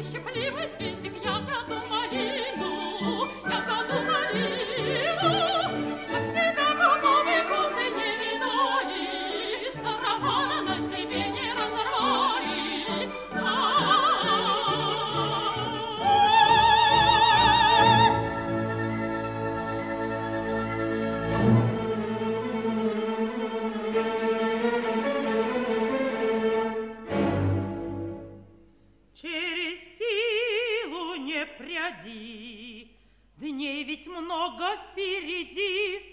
щепливый светик, ягоду малину, чтоб тебя губовые козы не видали, сарафана на тебе не разорвали. Через силу не пряди, дней ведь много впереди.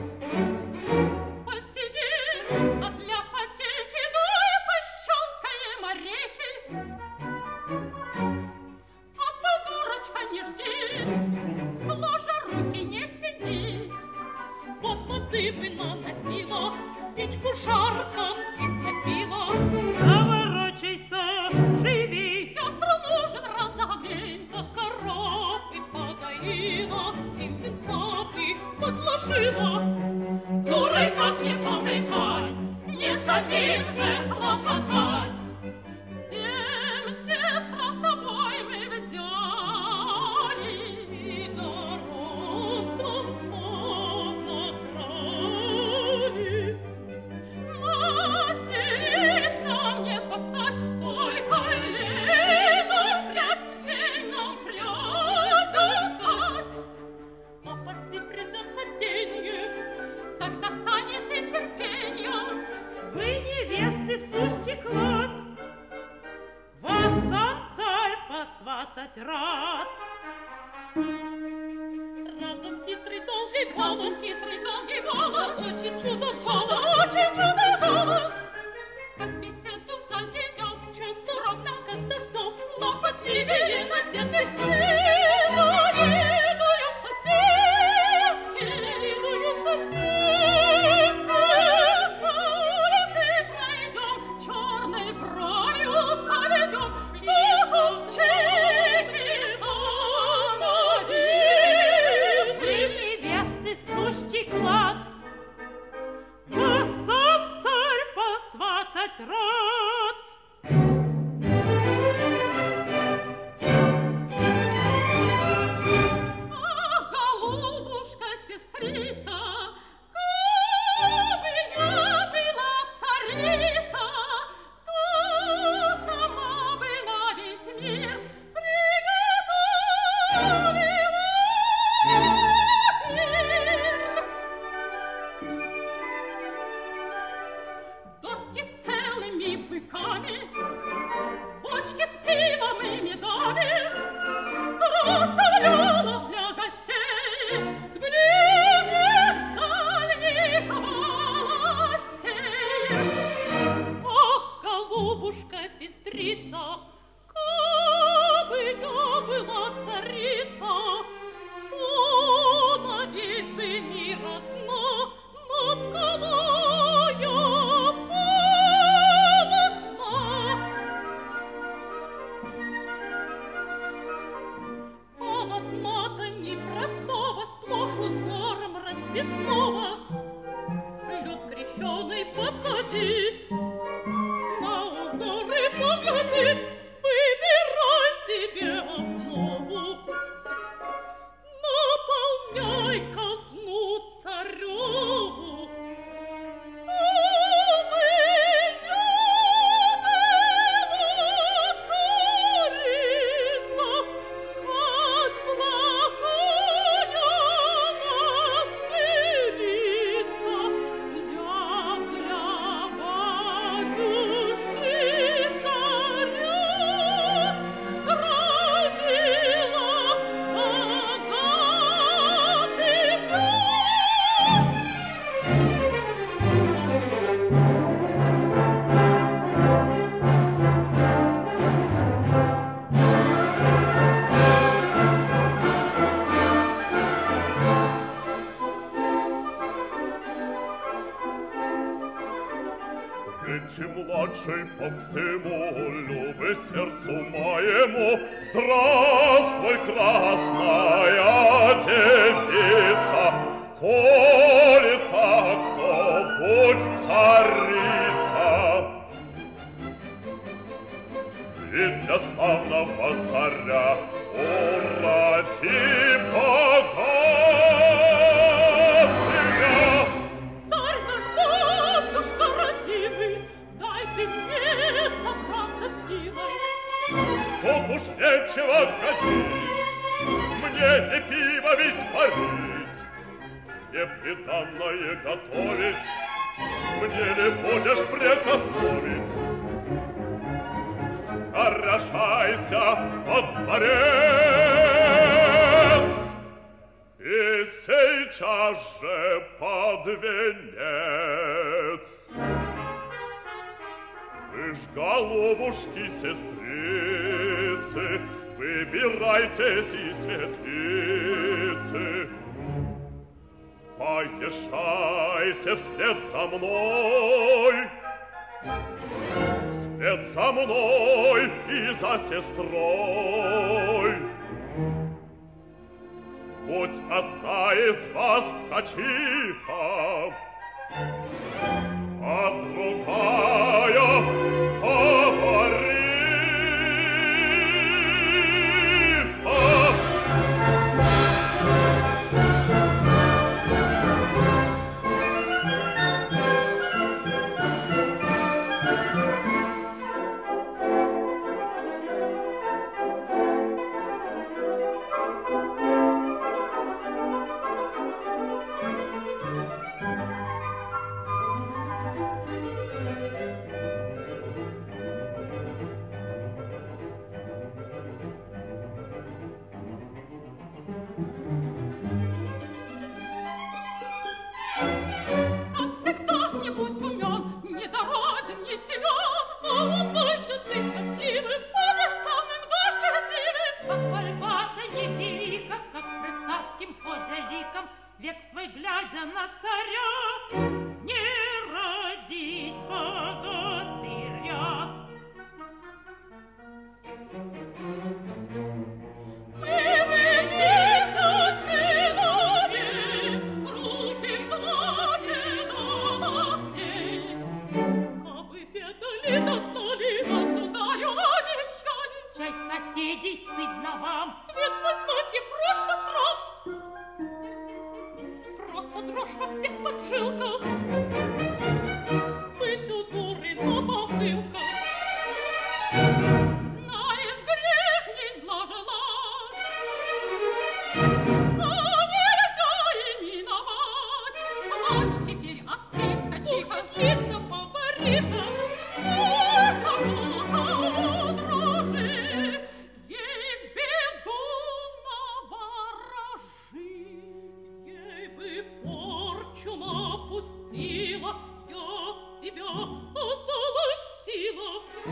Посиди, а для потехи дуй пощелкаем орехи. А то, дурочка, не жди, сложа руки не сиди. Вот ты бы наносила, печку жарко истопила. Наворочайся, живи, сестру нужен разогрей. Да коровы подоила, им синцапы подложила. Дурой как не помыкать, не самим же хлопотать. Семь сестра с тобой мы взяли, и дорогом словно крали. Мастериц нам нет подстать, только лену пляс, лень нам пляс дать. Обожди предам хотенье, тогда станет и терпенье. вы невесты сущий клад, вас сам царь посватать рад. Разум хитрый долгий голос, очень чудо голос. Как беседу заведем, часто ровно как дождем, лопотливее наседы. Завидуют соседки, по улице пройдем, черной бровью поведем, что тут Чеки самовид. Вы невесты сущий клад, вас сам царь посватать рад. А, голубушка, сестрица, кабы я была царица, то сама бы на весь мир приготовила пир. Доски с целыми быками, бочки с пивом и медами расставляла для гостей, с ближних стальных властей. Ох, голубушка, сестрица, кабы я была царица, то на весь бы мир одна наткала я полотна. Полотна-то непростого, сплошь узором расписного. Люд крещеный, подходи, на узоры погляди, выбирай себе основу. Наполняй казну цареву. Младшей по всему, любы сердцу моему, здравствуй, красная девица, коли так, то будь царица. и для славного царя урати богатыря. Царь наш, батюшка родимый, дай ты мне собраться с силой. Тут уж нечего гадить, мне не пиво ведь варить, не приданное готовить, мне не будешь прикословить. Скоряшайся во дворец и сейчас же под венец. Вы ж, голубушки, сестрицы, выбирайтесь и светлицы, поезжайте вслед за мной, вслед за мной и за сестрой. Будь одна из вас ткачиха, а другая повариха. Век свой глядя на царя, не родить богатыря. Мы здесь оценили, руки в злате до локтей. Кабы ведали, дознали, государю обещали. Чай соседей стыдно вам, свет возьмите просто срам. Дрожь во всех поджилках, быть у дуры на посылках. Знаешь, грех ей зла желать, но нельзя и миновать. Плачь теперь, а ты, ткачиха, злится повариха. Дрожи, ей беду наворожи. Ей бы порчу напустила, я тебя озолотила.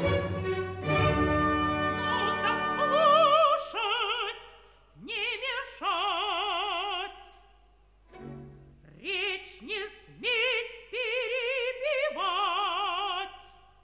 Но так слушать, не мешать, речь не сметь перебивать.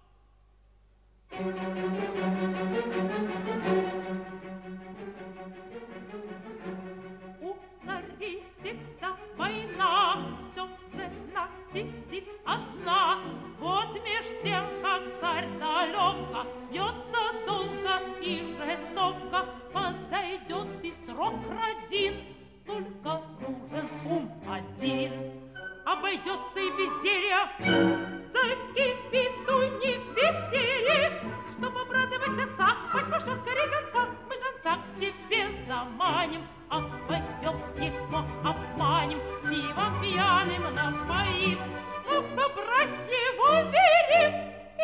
У царей всегда война, все жена сидит одна. Вот меж тем, как царь далеко, бьется долго и жестоко, подойдет и срок родин, только нужен ум один. Обойдется и без зелья, закипит у них веселье. Чтоб обрадовать отца, хоть пошлет скорее гонца, мы гонца к себе заманим, обойдем его, обманем, пивом пьяным напоим, а побрать его верим.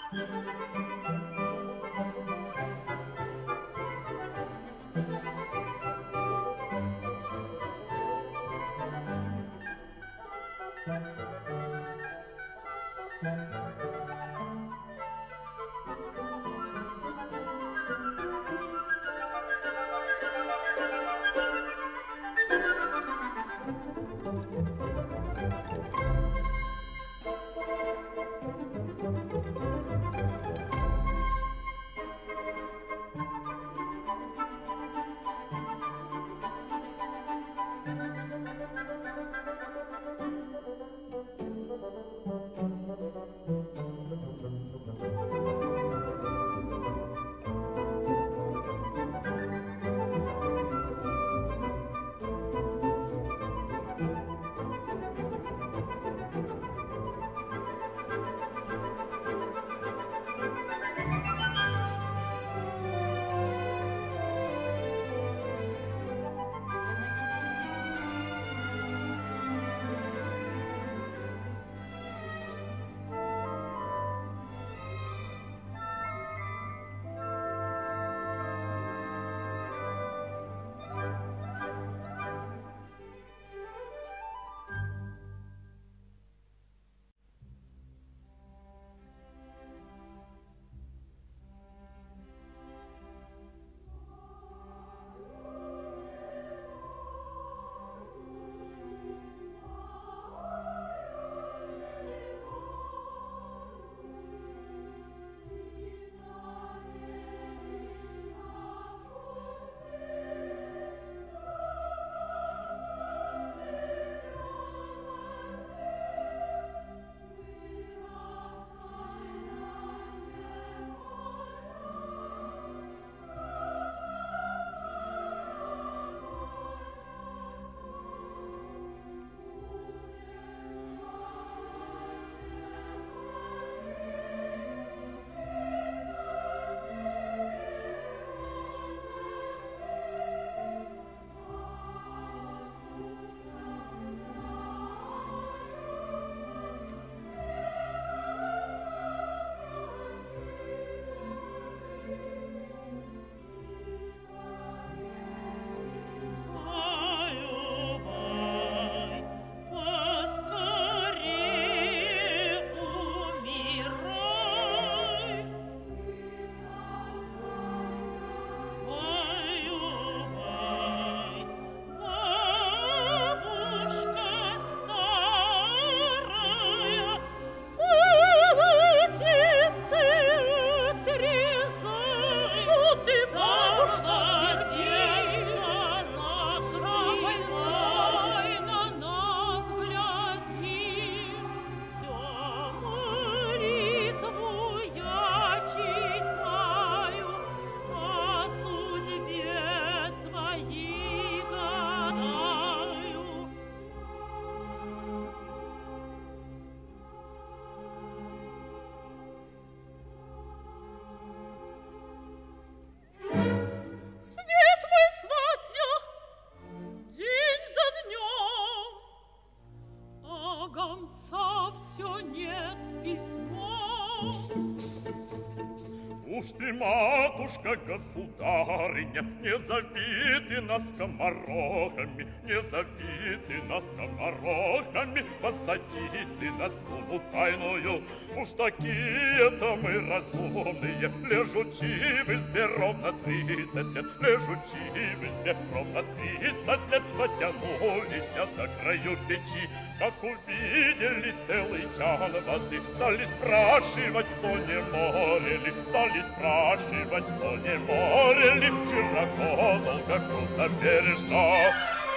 Уж ты, матушка, государыня, не зови ты нас скоморохами, не зови ты нас скоморохами, посади ты нас в луну тайную. Уж такие-то мы разумные, лежучи в избе ровно 30 лет, лежучи в избе ровно 30 лет, дотянулись до краю печи. Как увидели целый чан воды, стали спрашивать, кто не море ли, стали спрашивать, кто не море ли, широко, долго, круто, бережно.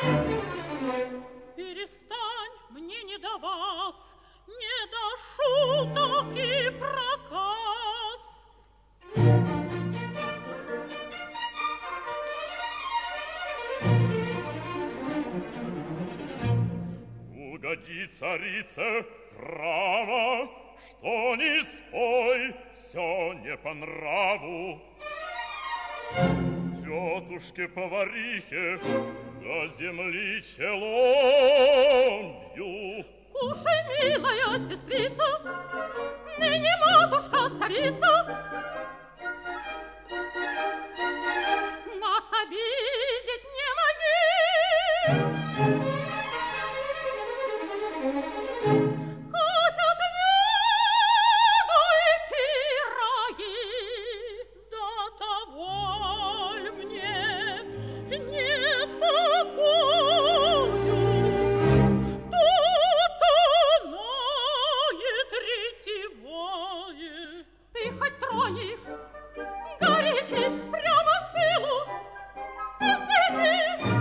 Перестань, мне не до вас, не до шуток и проказ. Угоди, царице, право, что ни спой, все не по нраву. Тетушке-поварихе до земли челом бью. Кушай, милая сестрица, ныне матушка царица нас обидеть не моги. Хоть отнюдь и пироги, до того ль мне нет покою, что-то ноет ретевое. Ты хоть трони горячий прямо с пилу из печи.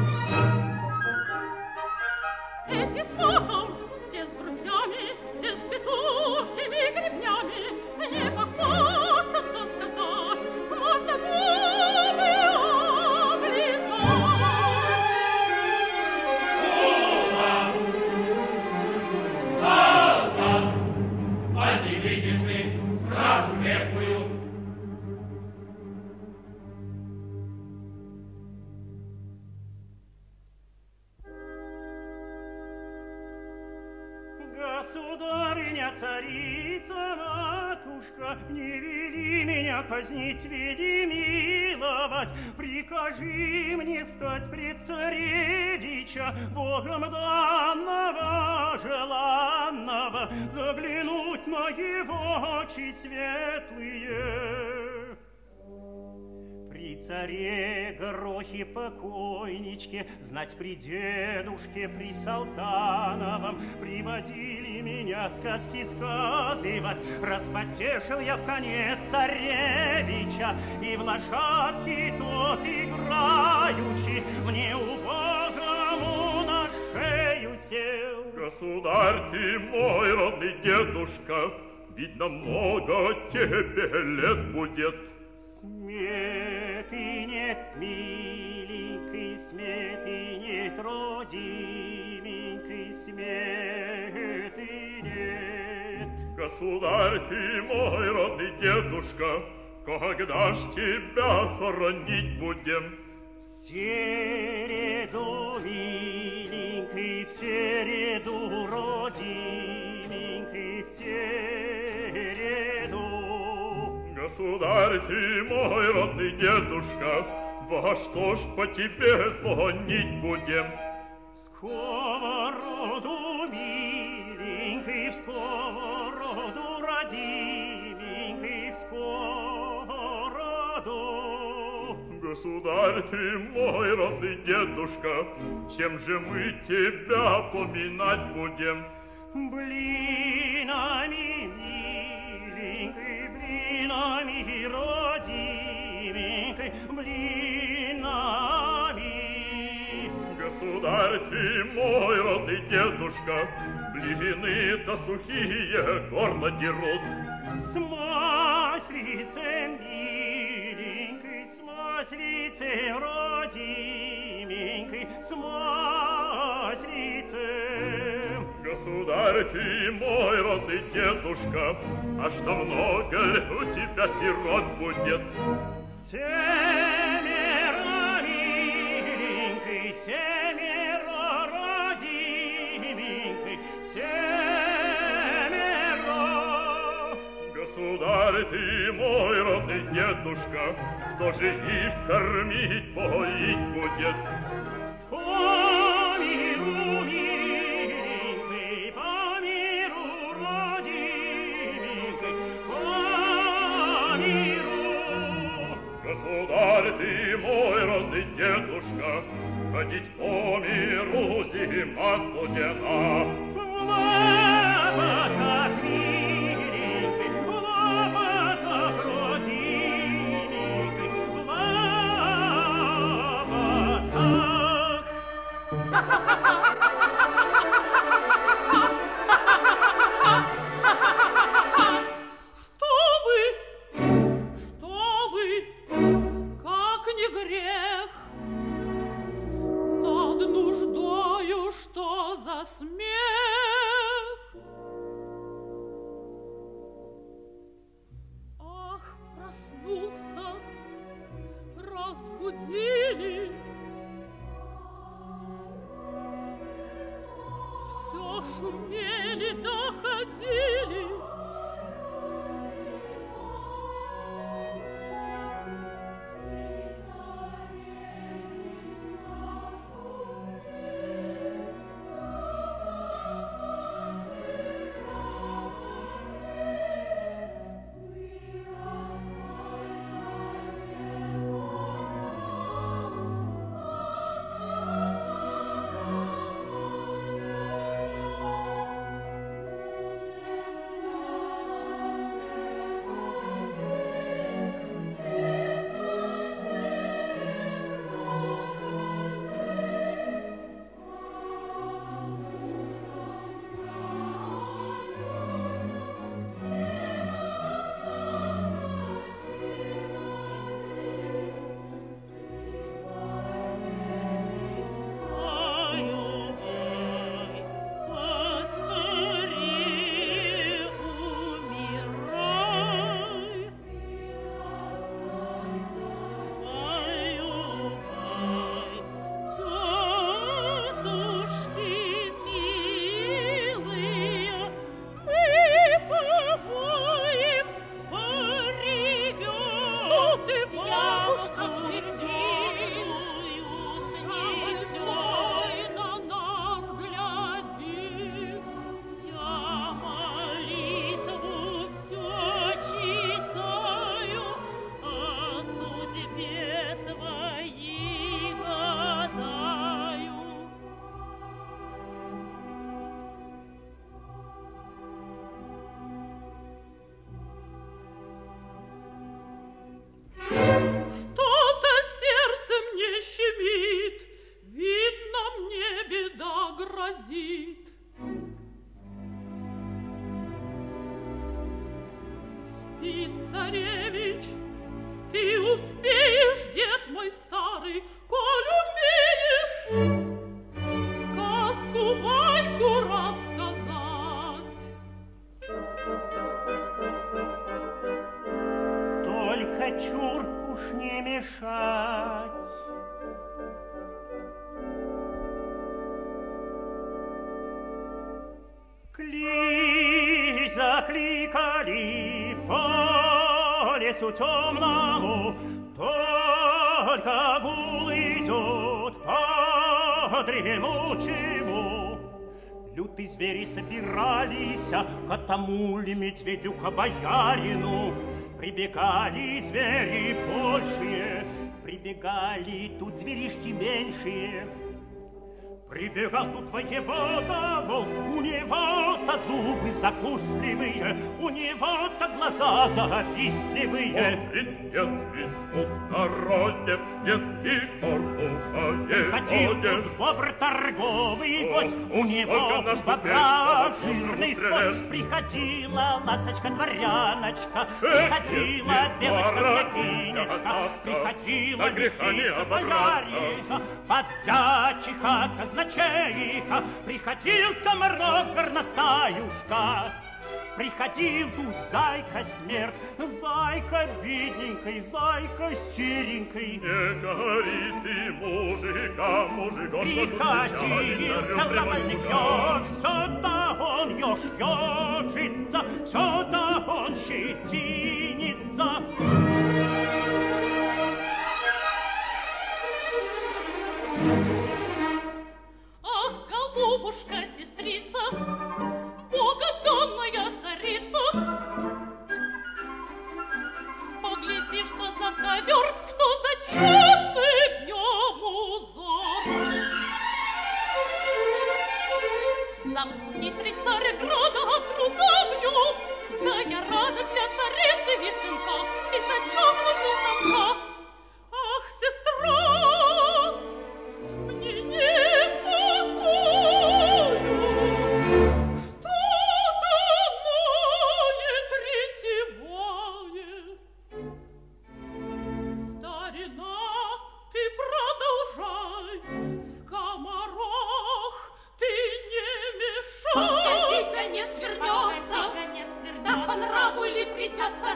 Эти с махом, те с грустями, те с петушьими гребнями, не похвастаться сказать, можно губы облизать. Назад! А не видишь ли стражу крепкую? Государыня, царица, матушка, не вели меня казнить, вели миловать. Прикажи мне стать пред царевича, Богом данного, желанного, заглянуть на его очи светлые. При царе Горохе покойничке, знать при дедушке, при Салтановом, приводили меня сказки сказывать. Распотешил я в конец царевича, и в лошадке тот играючи мне убогому на шею сел. Государь ты мой, родный дедушка, видно, много тебе лет будет. Сметы нет, миленький, сметы нет, родименький, сметы нет. Государь ты мой, родный дедушка, когда ж тебя хоронить будем? В середу, миленький, в середу, родименький, в середу. Государь ты мой, родный дедушка, во что ж по тебе звонить будем? В сковороду, миленький, в сковороду, родименький, в сковороду. Государь ты мой, родный дедушка, чем же мы тебя поминать будем? Блинами, миленький, блинами, родименький, блинами. Государь ты мой, родный дедушка, блины-то сухие горло дерут. С маслицем, миленький, с маслицем, родименький, с маслицем. Государь ты мой, родный дедушка, а что много ли у тебя сирот будет? Семеро, миленький, семеро, родименький, семеро. Государь ты мой, родный дедушка, кто же их кормить, поить будет? Помиру, миленький, помиру, родименький, помиру. Государь ты мой, родный дедушка, ходить по миру зима студена. В лапотках, миленький, в лапотках, родименький, в лапотках. Что вы, как не грех, над нуждою, что за смех? Ах, проснулся, разбудили, все шумели, доходили, царевич, ты успеешь, дед мой старый, коль умеешь сказку, байку рассказать. Только чур уж не мешать. Закликали по лесу темному, только гул идет по дремучему. Лютые звери собирались к тому ли медведю, к боярину. Прибегали звери большие, прибегали тут зверишки меньшие. Прибегал тут воевода, волк, у него-то зубы закусливые, у него-то глаза завистливые. Смотрит, нет, и смут в народе, нет, и торговое. Ходил тут бобр торговый гость, у него бобра жирный хвост. Приходила ласочка-дворяночка, приходила белочка-княгинечка, приходила лисица-бояриха, подьячиха, казначейка, приходил Сkomoroch горностаюшка. Приходил тут зайка смерть, зайка бедненькой, зайка серенькой. Не говори ты мужика, приходил целовальник ежится, да он ежится, все да он щетинится. Ах, голубушка, сестрица, богодонная царица, погляди, что за ковер, что за чудный днем узор. Сам хитрый царь града труда в нем, да я рада для царицы весенка и зачахнуть у станка. Ах, сестра, мне нет покою, что-то ноет ретевое. Старина, ты продолжай, Skomoroch, ты не мешай. Погоди, конец вернется, да по нраву ли придется,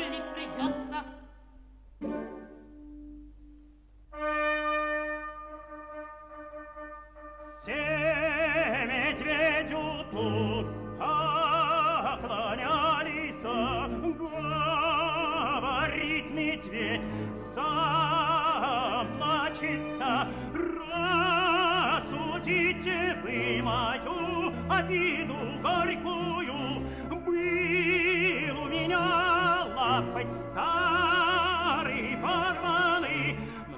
Все медведю тут поклонялись, говорит медведь, сам плачется. Рассудите вы мою обиду горькую, был у меня лапоть старый порванный,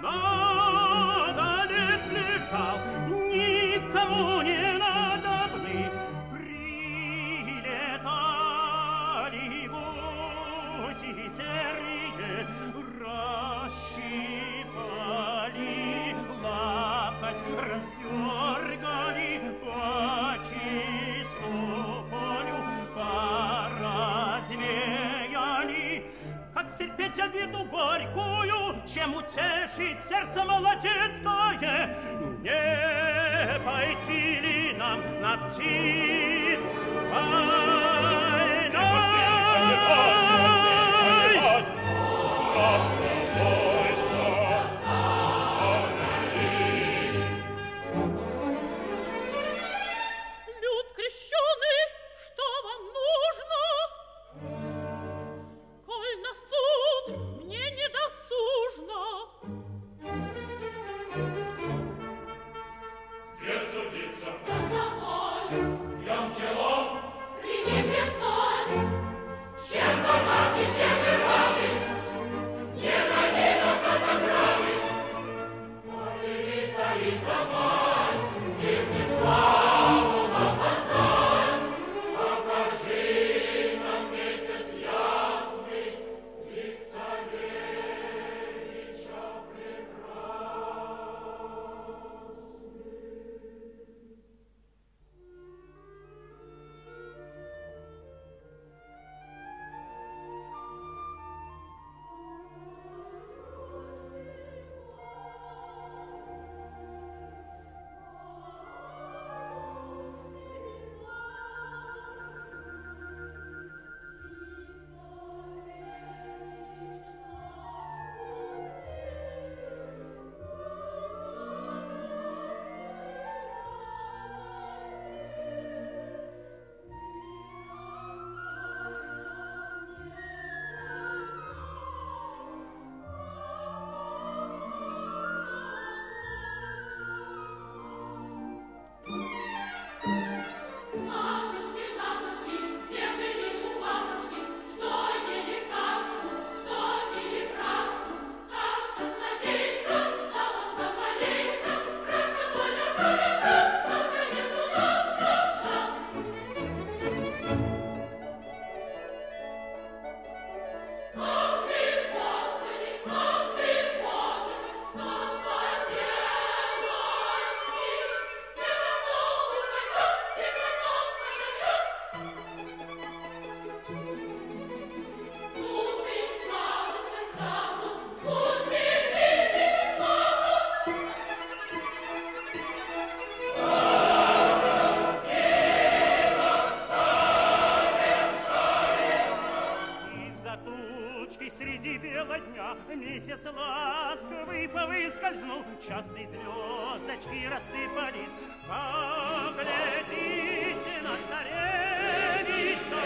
много лет лежал, никому не надобны. Прилетали гуси серые, расщипали лапоть, раздергали по чисту полю, поразвеяли. Как стерпеть обиду горькую, чем утешить сердце молодецкое? Не пойти ли нам на птиц войной? Люд крещеный, что вам нужно? Коль на суд мне не досужно. Где судиться? Давай! Я мчала бела дня месяц ласковый повыскользнул, частые звездочки рассыпались. Поглядите на царевича,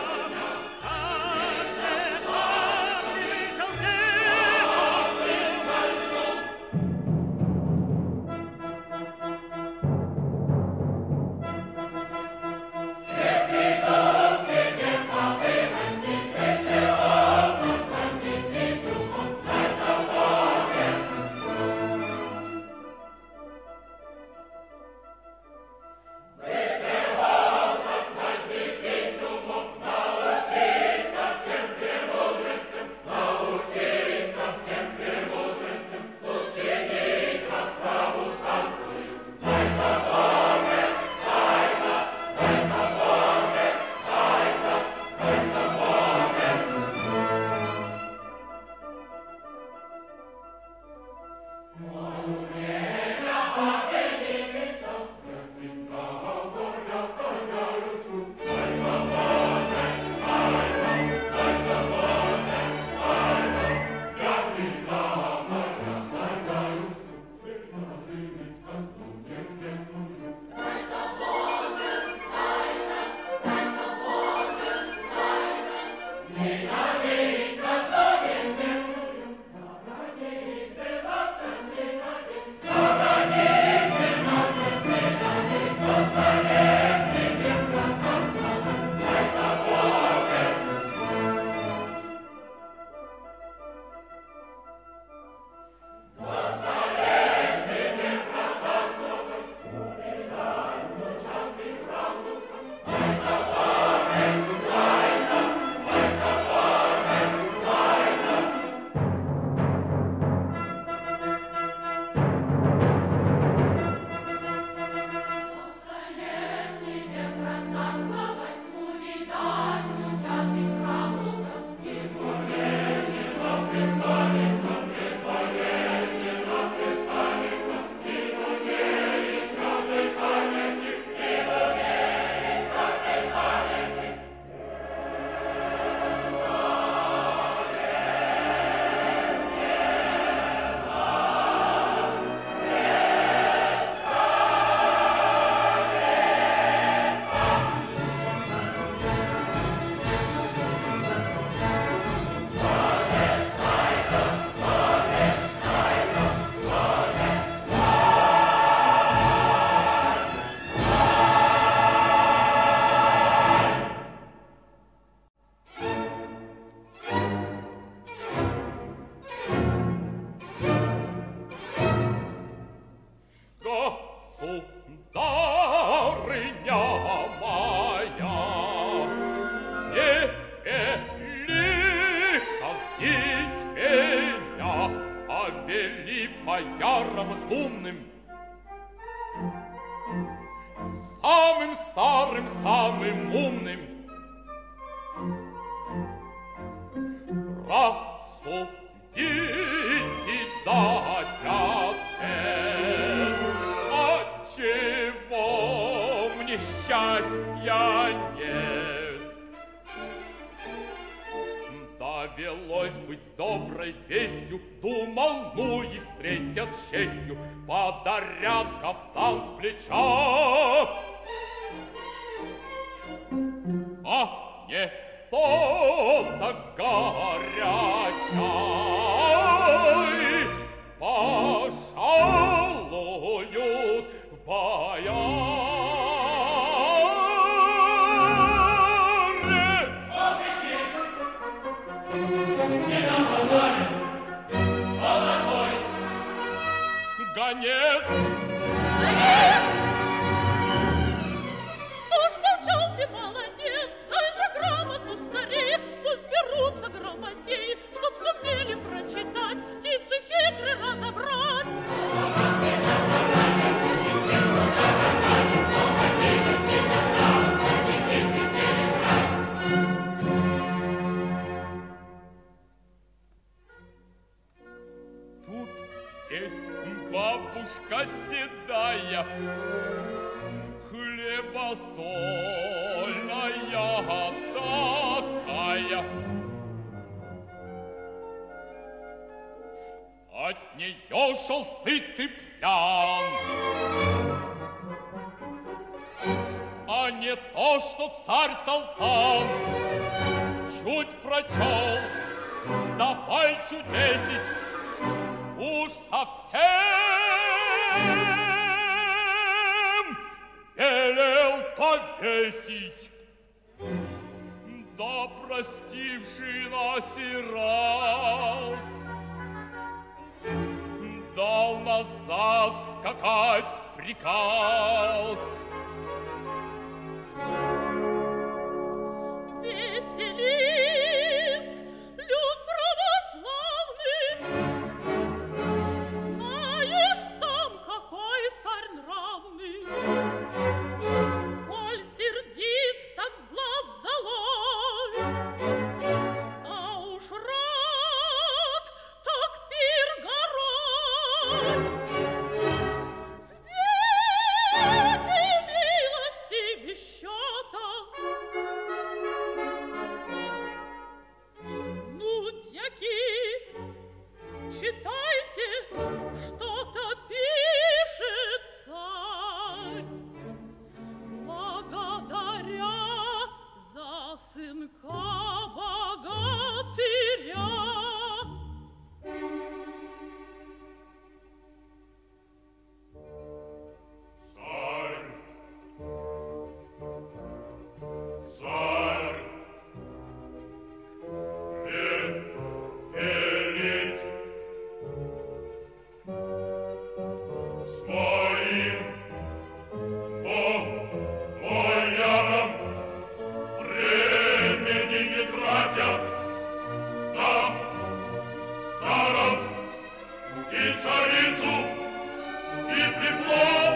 Довелось быть с доброй вестью, думал, ну и встретят с честью, подарят кафтан с плеча. А не то так сгорячай, пожалуют в боях. Гонец! Гонец! Что ж молчал ты, молодец? Дай же грамоту скорее, пусть берутся грамотеи, чтоб сумели прочитать, титлы хитрые разобрать. Тут есть бабушка седая, хлебосольная такая. нее шел сытый пьян. А не то, что царь Салтан чуть прочел, давай чудесить, уж совсем велел повесить. Да простивший нас и раз дал назад скакать приказ. Веселись, люд православный, знаешь сам, какой царь нравный. Коль сердит, так с глаз долой, а уж рад, так пир горой. Ждите милости без счета. Ну, дьяки, читайте, что-то пишет царь. Благодаря за сынка богатыря. Царь велит своим боярам, времени не тратя, даром и царицу, и приплод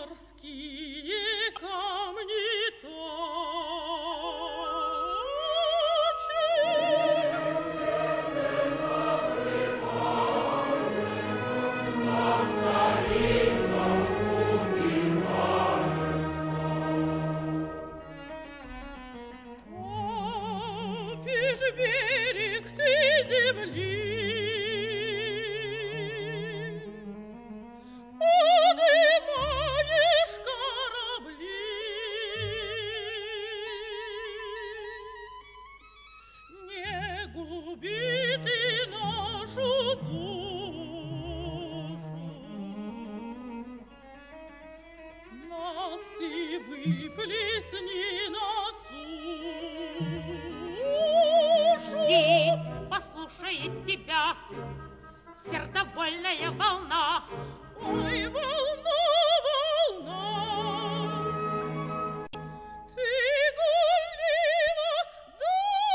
морские камни топишь берег ты земли. Подымаешь корабли, не губи ты нашу душу, нас ты выплесни на сушу. Жди, послушает тебя сердобольная волна. Ой, волна, волна, ты гулива, да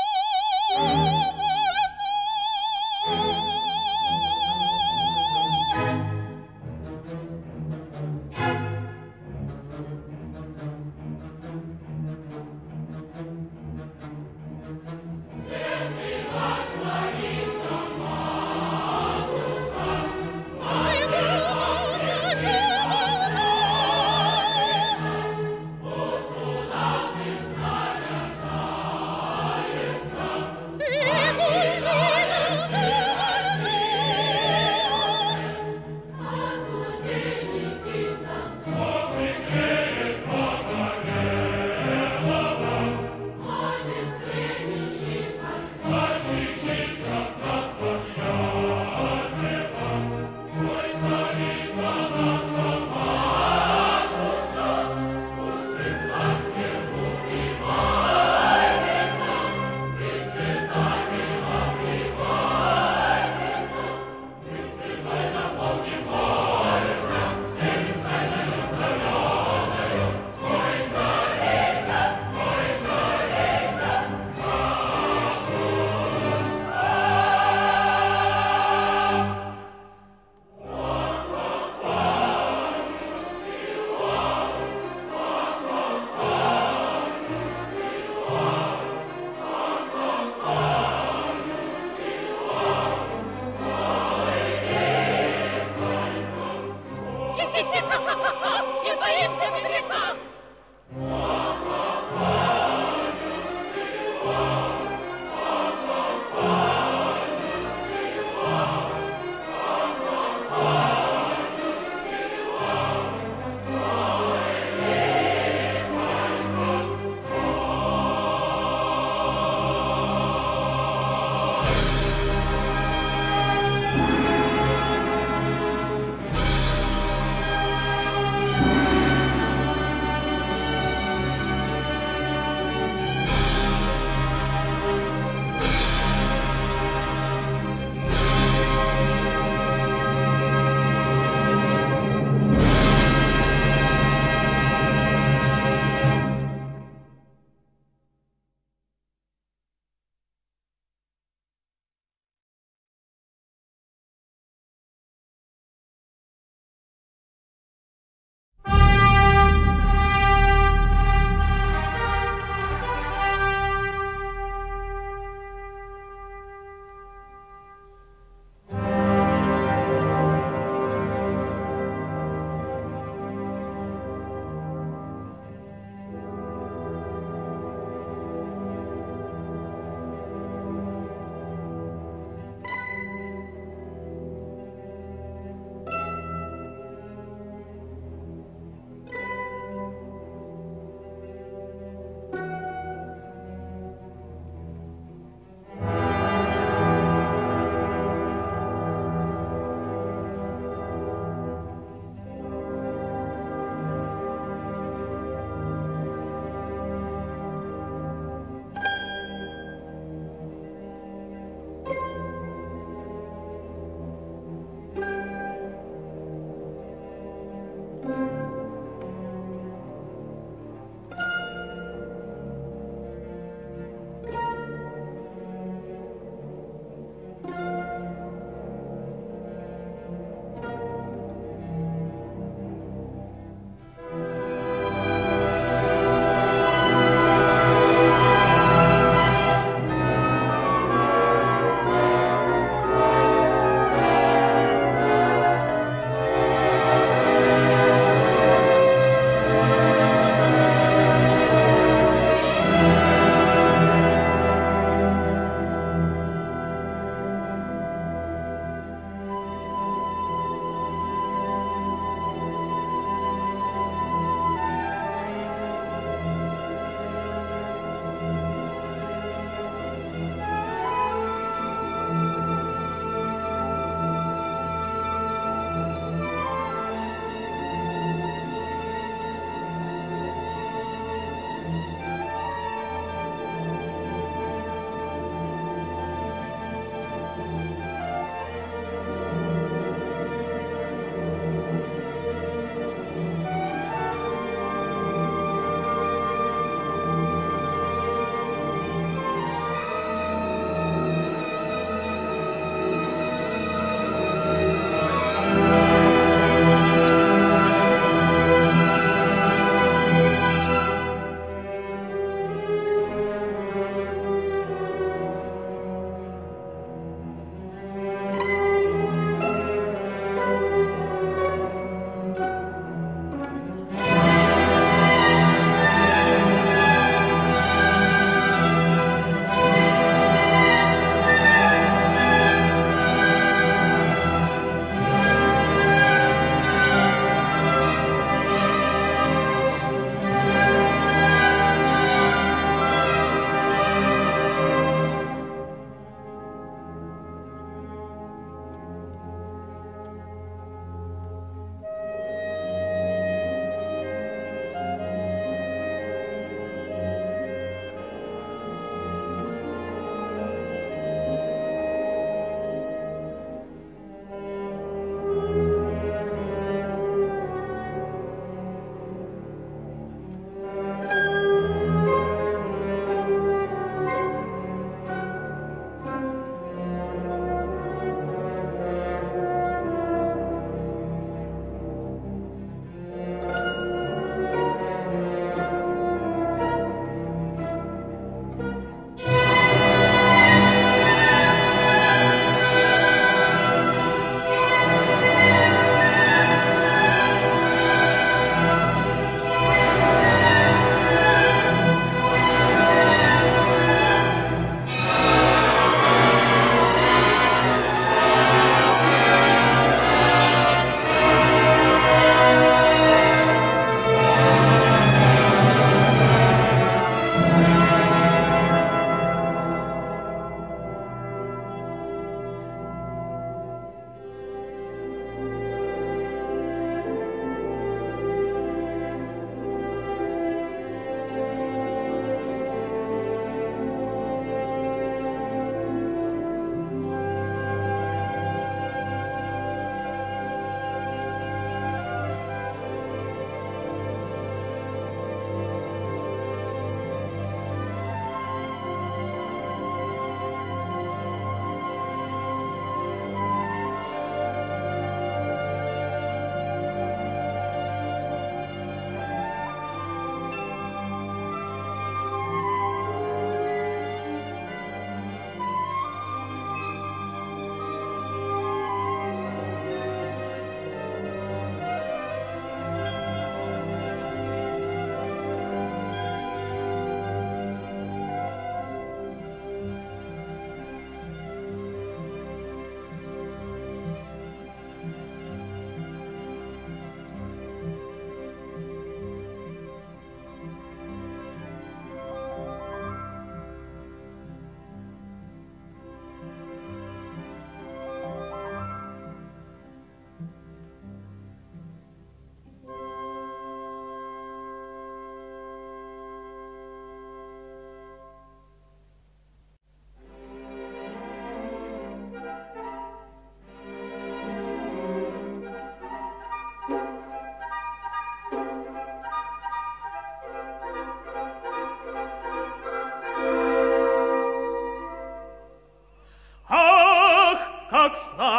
Не боимся ветряка!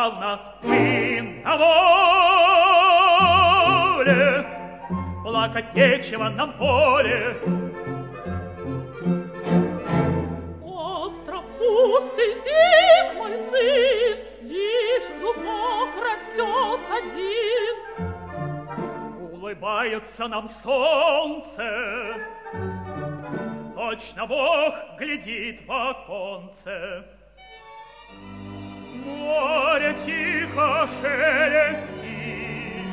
славно мы на воле, плакать нечего нам поле. Остров пустый, дик мой сын, лишь дубок растет один. Улыбается нам солнце, точно Бог глядит в оконце. Море тихо шелестит,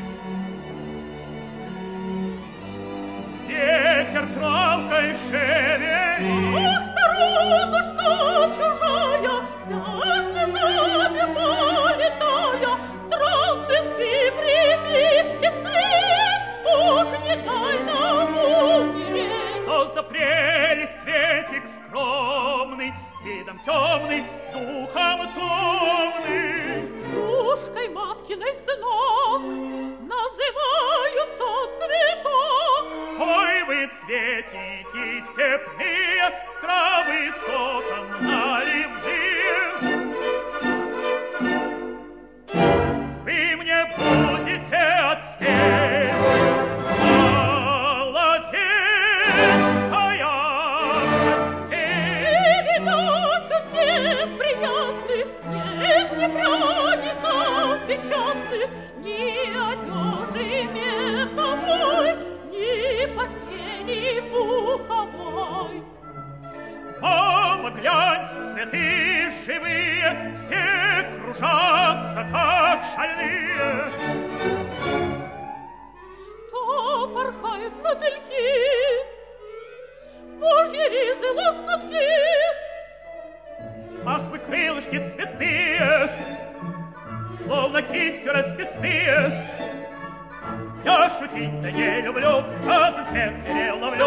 ветер травкой шевелит. Ах, сторонушка чужая, вся слезами полетая, странных ты прими и встреть, ох, не дай нам умереть. Что за прелесть светик скромный, видом темный, духом томный. Душкой маткиной сынок называют тот цветок. Ой, вы цветики степные, травы соком наливные. Вы мне будете отсеять молодецкая постель. И видать у тех приятных нет ни пряников печатных, ни одежи меховой, ни постели пуховой. Мама, глянь, цветы живые, все кружатся, как шальные. То порхают мотыльки, божьи ризы лоскутки. Ах, вы крылышки цветные, словно кистью расписные. Я шутить-то не люблю, а совсем не ловлю.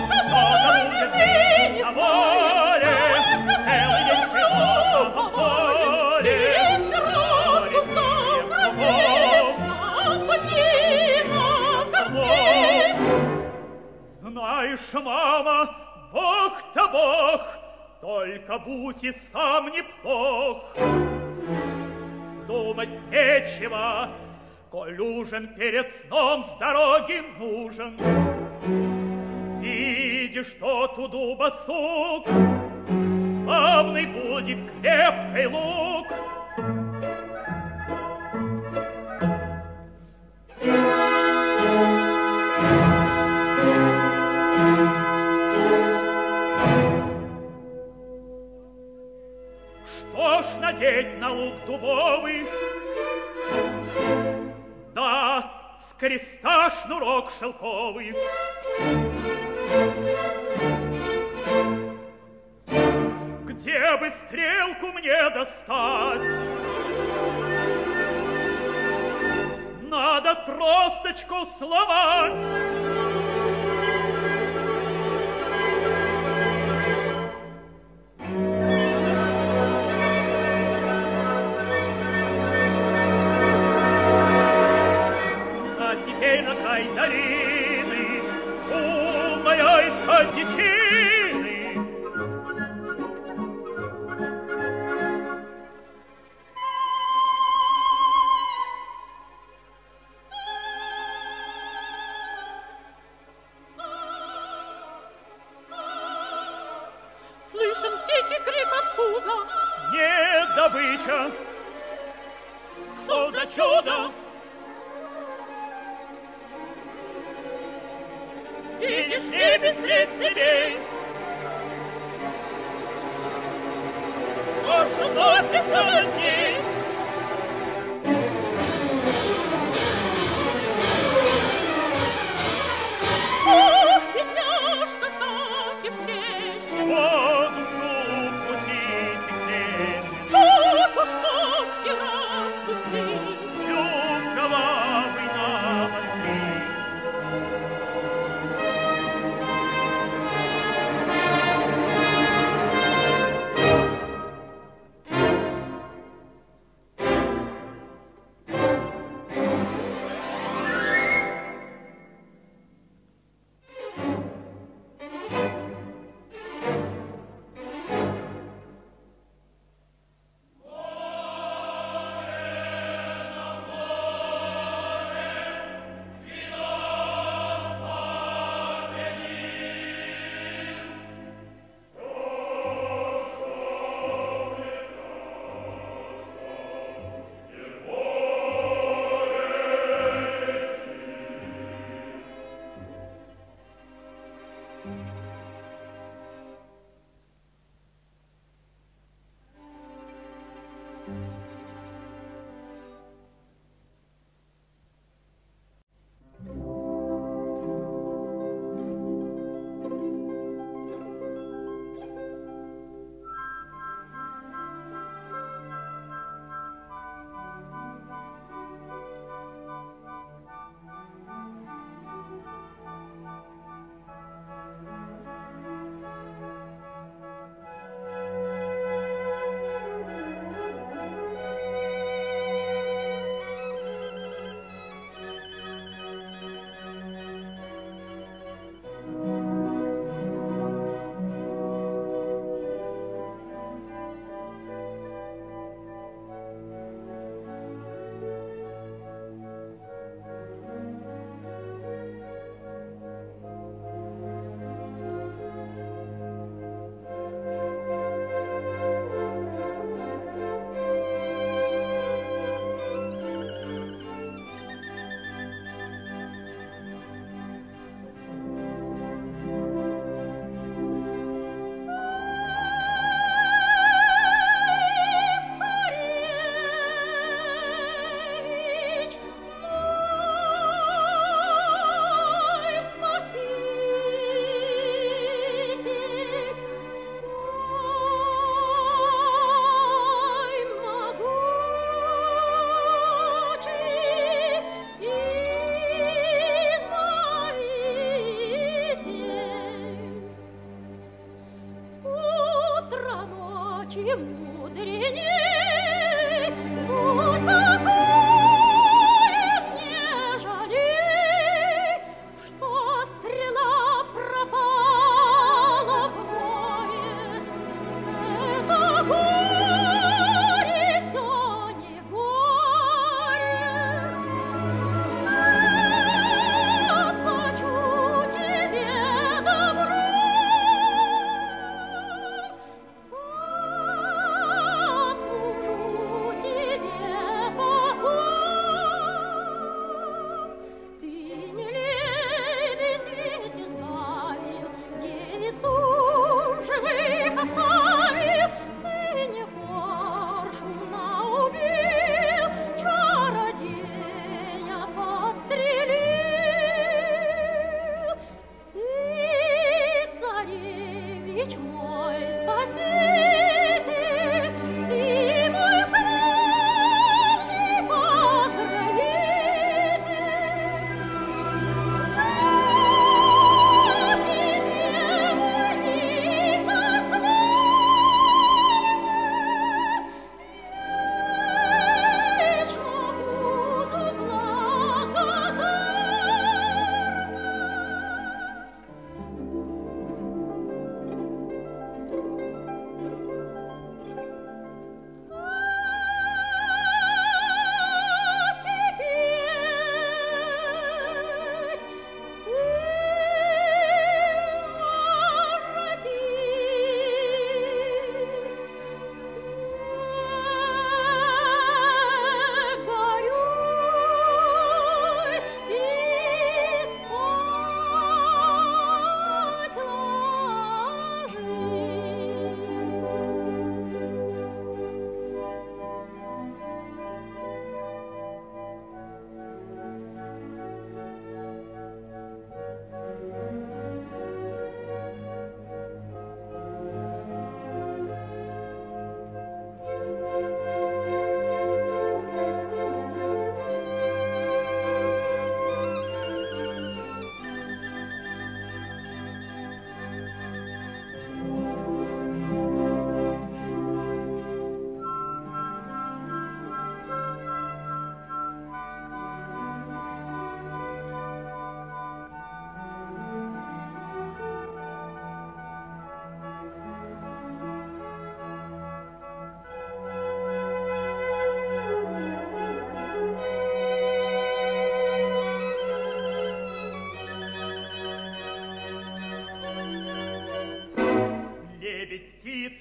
На воле, целый день живу по воле. Море всем кругом, знаешь, мама, Бог-то Бог, только будь и сам неплох. Думать нечего, коль ужин перед сном с дороги нужен. Видишь, тот у дуба сук, славный будет крепкий лук. Что ж надеть на лук дубовый? Да, с креста шнурок шелковый. Где бы стрелку мне достать? Надо тросточку сломать. Теперь на край долины, умная из-под дичины. Слышен птичий крик откуда? Не добыча. Что за чудо? Видишь, небе средь себе, аж носится над ней. Ох, бедняжка, так и плещет. Воду круг пути теплее. Вот уж ногти распусти. Клюв кровавый навостри.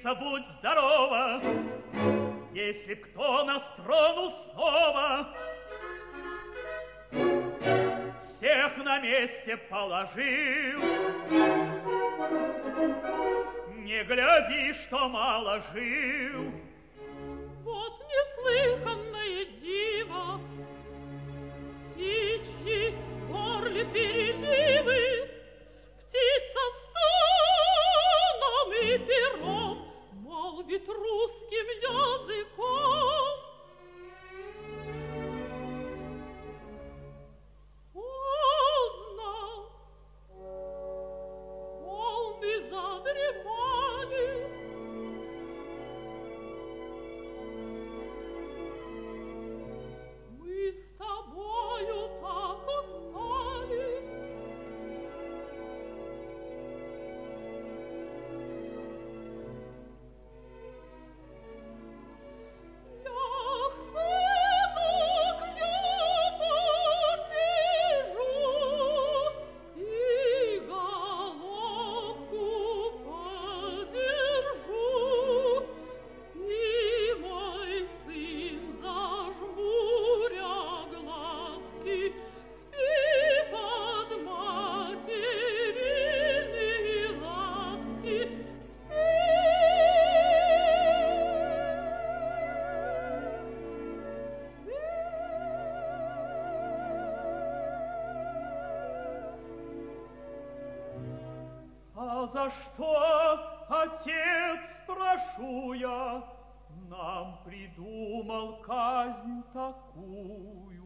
Militrissa, будь здорова, если б кто нас тронул снова, всех на месте положил. Не гляди, что мало жил. Вот неслыханное диво, птичьи горле переливы, птица стоном и пером молвит русским языком. Поздно, волны задремали, мы с тобою так устали. Ах, сынок, я посижу и головку подержу. Спи, мой сын, зажмуря глазки, спи под материны ласки, спи. А за что, отец, спрошу я, нам придумал казнь такую?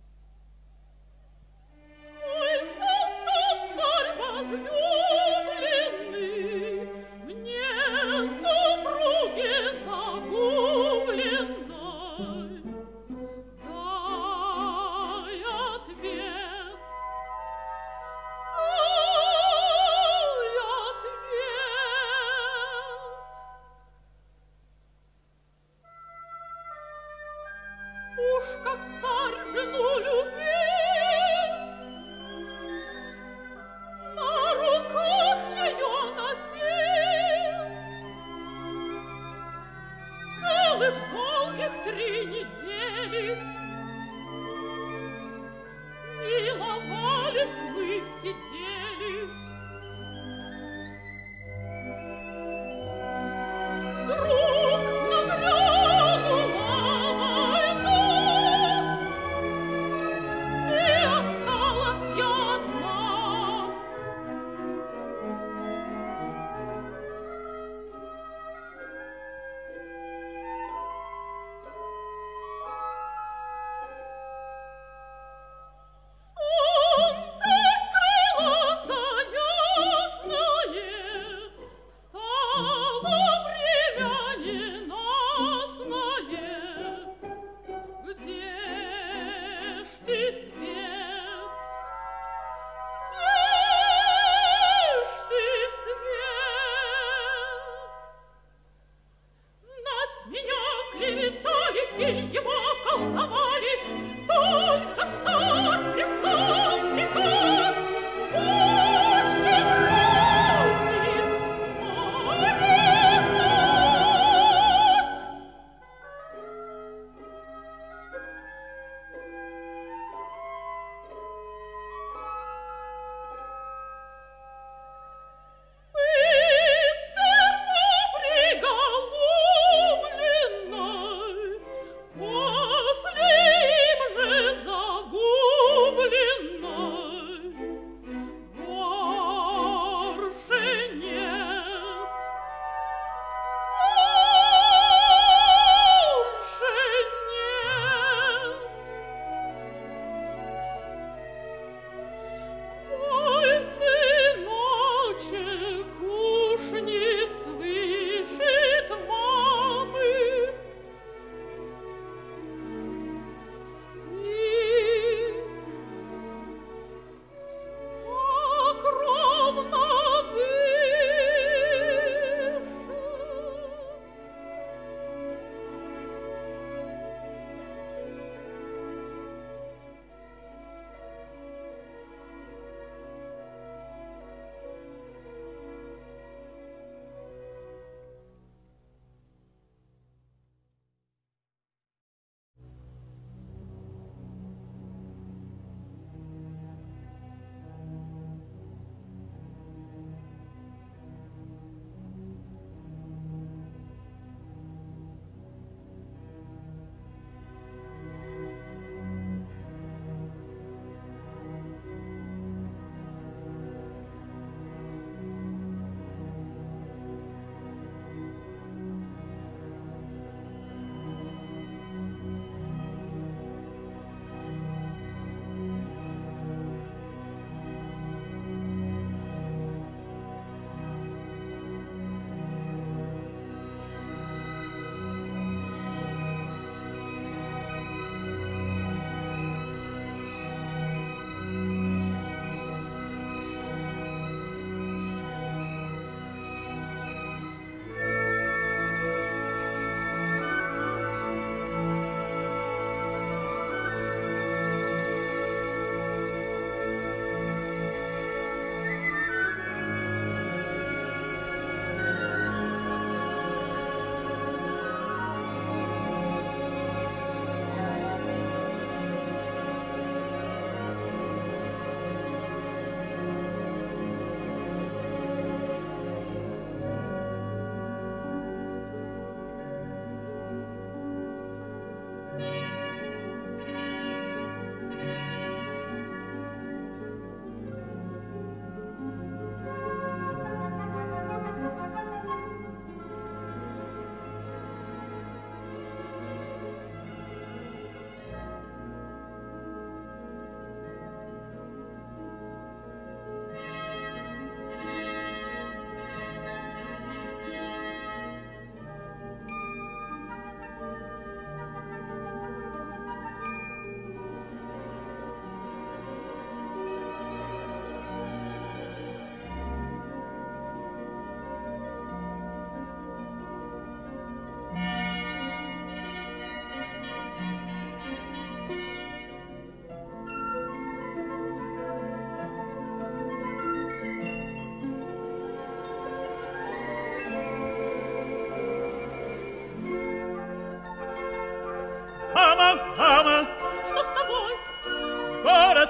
Ой, Салтан, царь возлюбленный, мне супруге загубленной, дай ответ, дай ответ. Уж как царь жену любил, на руках ее носил, целых долгих 3 недели. Миловались мы, сидели. Вдруг нагрянула война, и осталась я одна. Солнце скрыло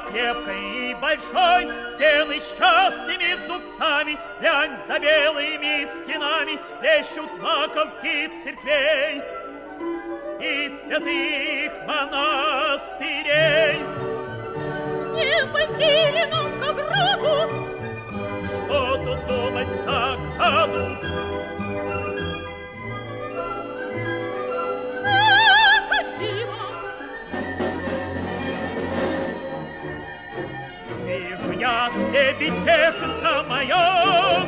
крепкой и большой, стены с частыми зубцами, глянь, за белыми стенами плещут маковки церквей и святых монастырей. Не пойти ли нам к ограду? Что тут думать за году? Вижу я, лебедешица моя,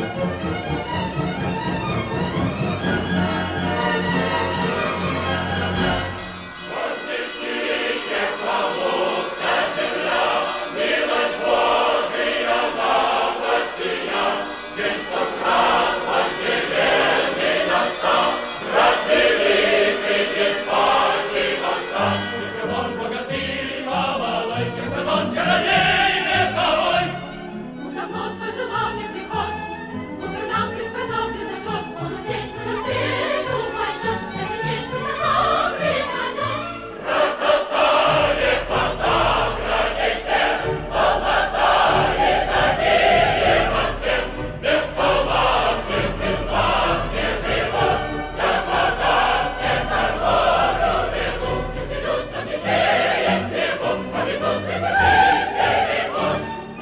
Вознесите хвалу вся земля, милость Божия нам воссия, день стократ вожделенный настал, брат великий беспальный восстал. Ты же вон богатырь и балалайка, сажен чародей вековой. Уж давно свой желанный приход, мудр нам предсказал звездочет, он здесь навстречу пойдет, это здесь мы сама припадет. Красота, лепота, градей всех, полнота, изобилие во всем, без палат, без звезда не живут, вся вода, все торговлю ведут, тяжелются весельем хлебом, повезут на теплый берегом.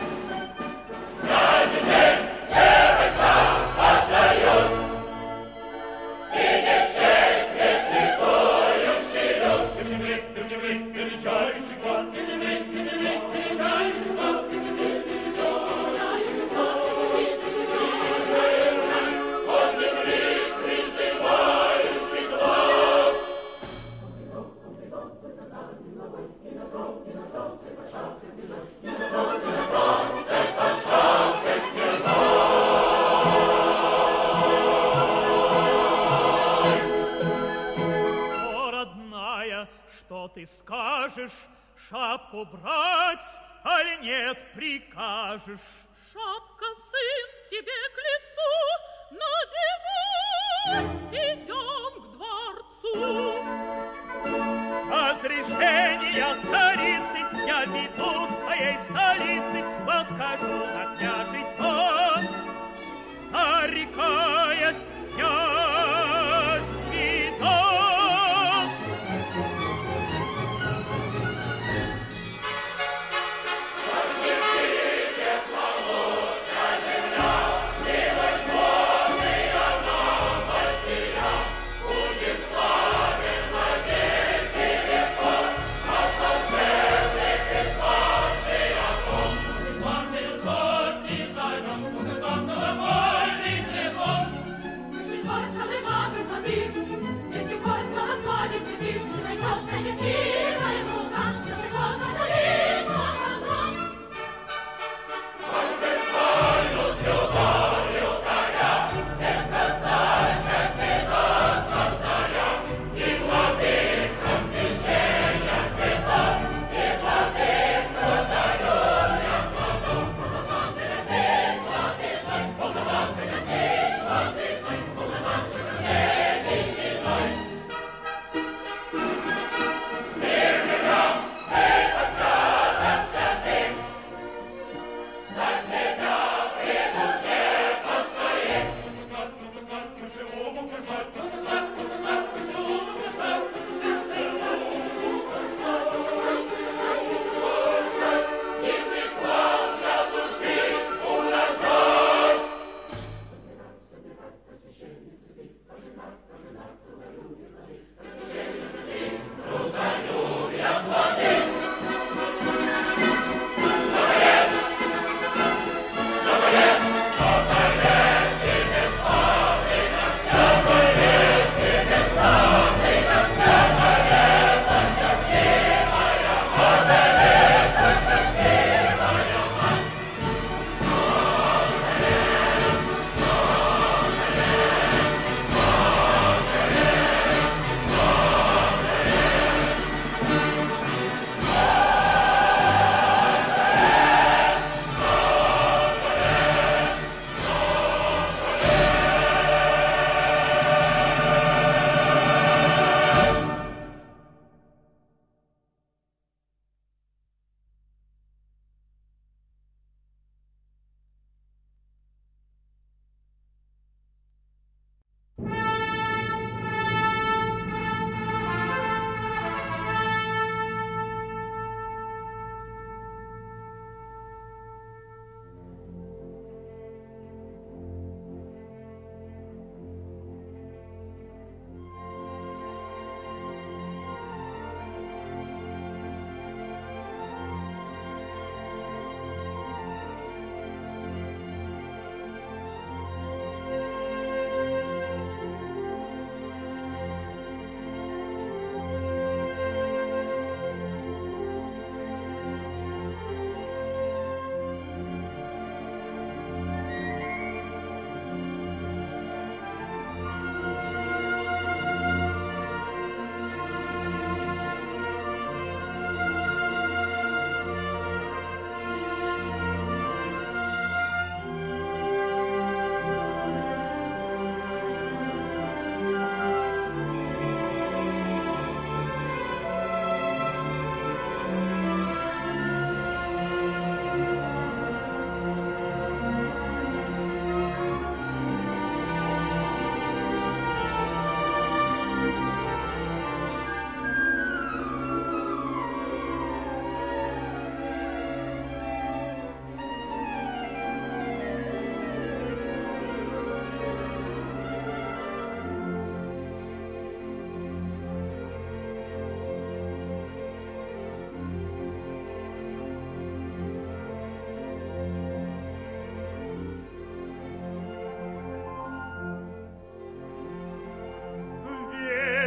Ради честь все войска отдают, видишь честь, если поющий люд. Ты мне блик, величайший класс, ты мне блик, величайший класс, ты мне блик, величайший класс, по земли призывающий глаз. О, родная, что ты скажешь? Шапку брать, али нет прикажешь? Шапка, сын, тебе к лицу, надевай, идем к дворцу. С разрешения царицы я веду своей столицы, восхожу на княжий трон, нарекаясь князь Гvidон. Вознесите хвалу вся земля, милость Божия нам воссия, будет славен навеки веков, от волшебных избавший оков.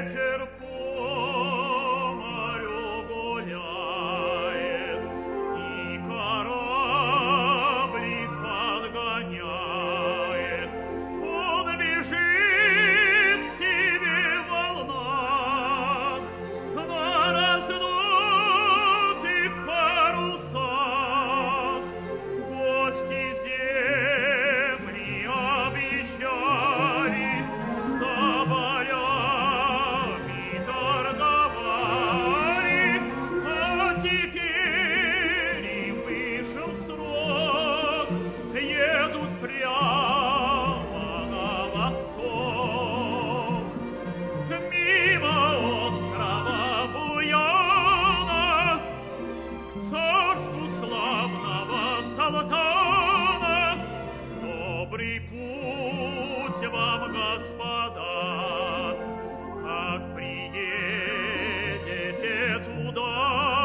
ветер по морю гуляет, и корабли подгоняет. Он бежит себе в волнах на раздутых парусах. Гости земли обещали соболями торговали, а теперь им вышел срок, едут прямо на восток. Мимо острова Буяна к царству славного Салтана. Добрый путь вам, господа, как приедете туда.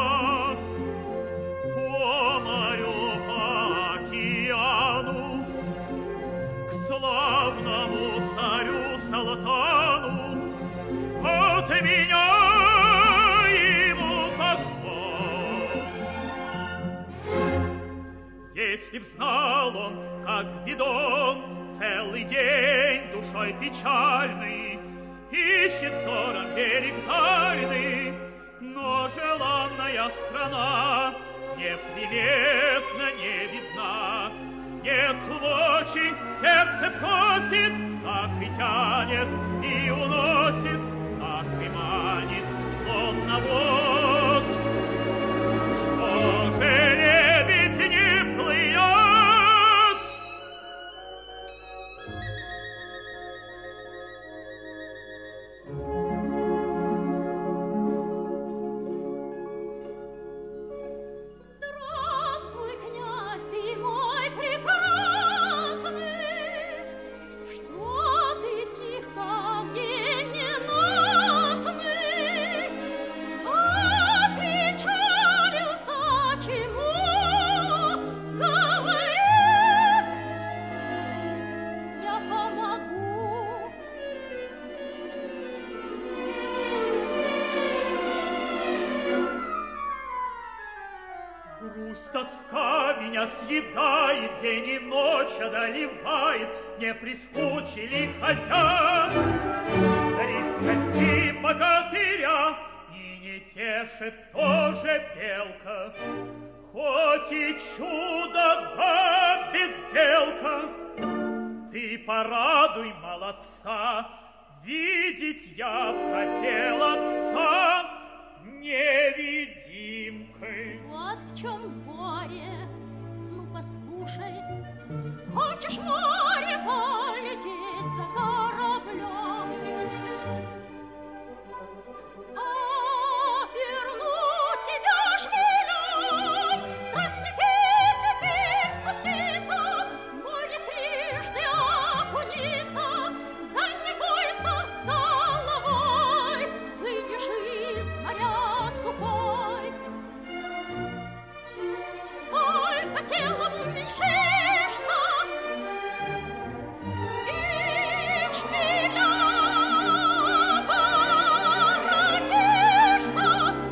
По морю, по океану, к славному царю Салтану, от меня ему поклон. Если б знал он, как Гвидон целый день душой печальный ищет взором берег тайный, но желанная страна неприметна, не видна. Нет очень, сердце просит, так и тянет, и уносит, так и манит он на вод. Что же лебедь не плывет? Здравствуй, князь, ты мой прекрасный, что ты тих, как день ненастный, опечалился чему? Говори, я помогу. Грусть, тоска меня съедает, день и ночь одолевает, не прискучили хотя 33 богатыря, и не тешит тоже белка, хоть и чудо да безделка. Ты порадуй молодца, видеть я б хотел отца невидимкой. Вот в чем горе, ну послушай, хочешь в море полететь за кораблем, а верну тебя шмелем, тростники теперь спустися, море трижды окунися, да не бойся с головой, выйдешь из моря сухой. Только телом уменьшишься, и в шмеля воротишься.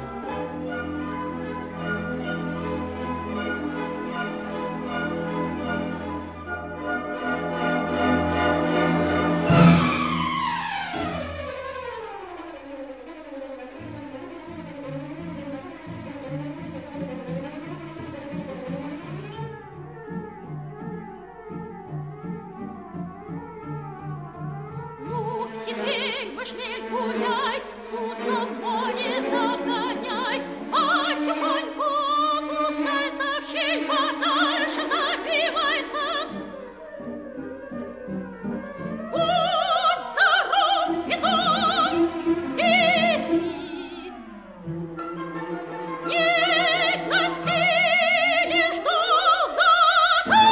Ну, теперь мы шмель гуляй, судно в море догоняй, потихоньку опускайся в щель, подальше забивайся. Будь здоров, Гвидон, иди. Не гостилишь долго там.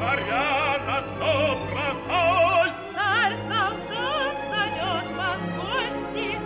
дворяна доброхоль. Царь Салтан зовет вас в гости.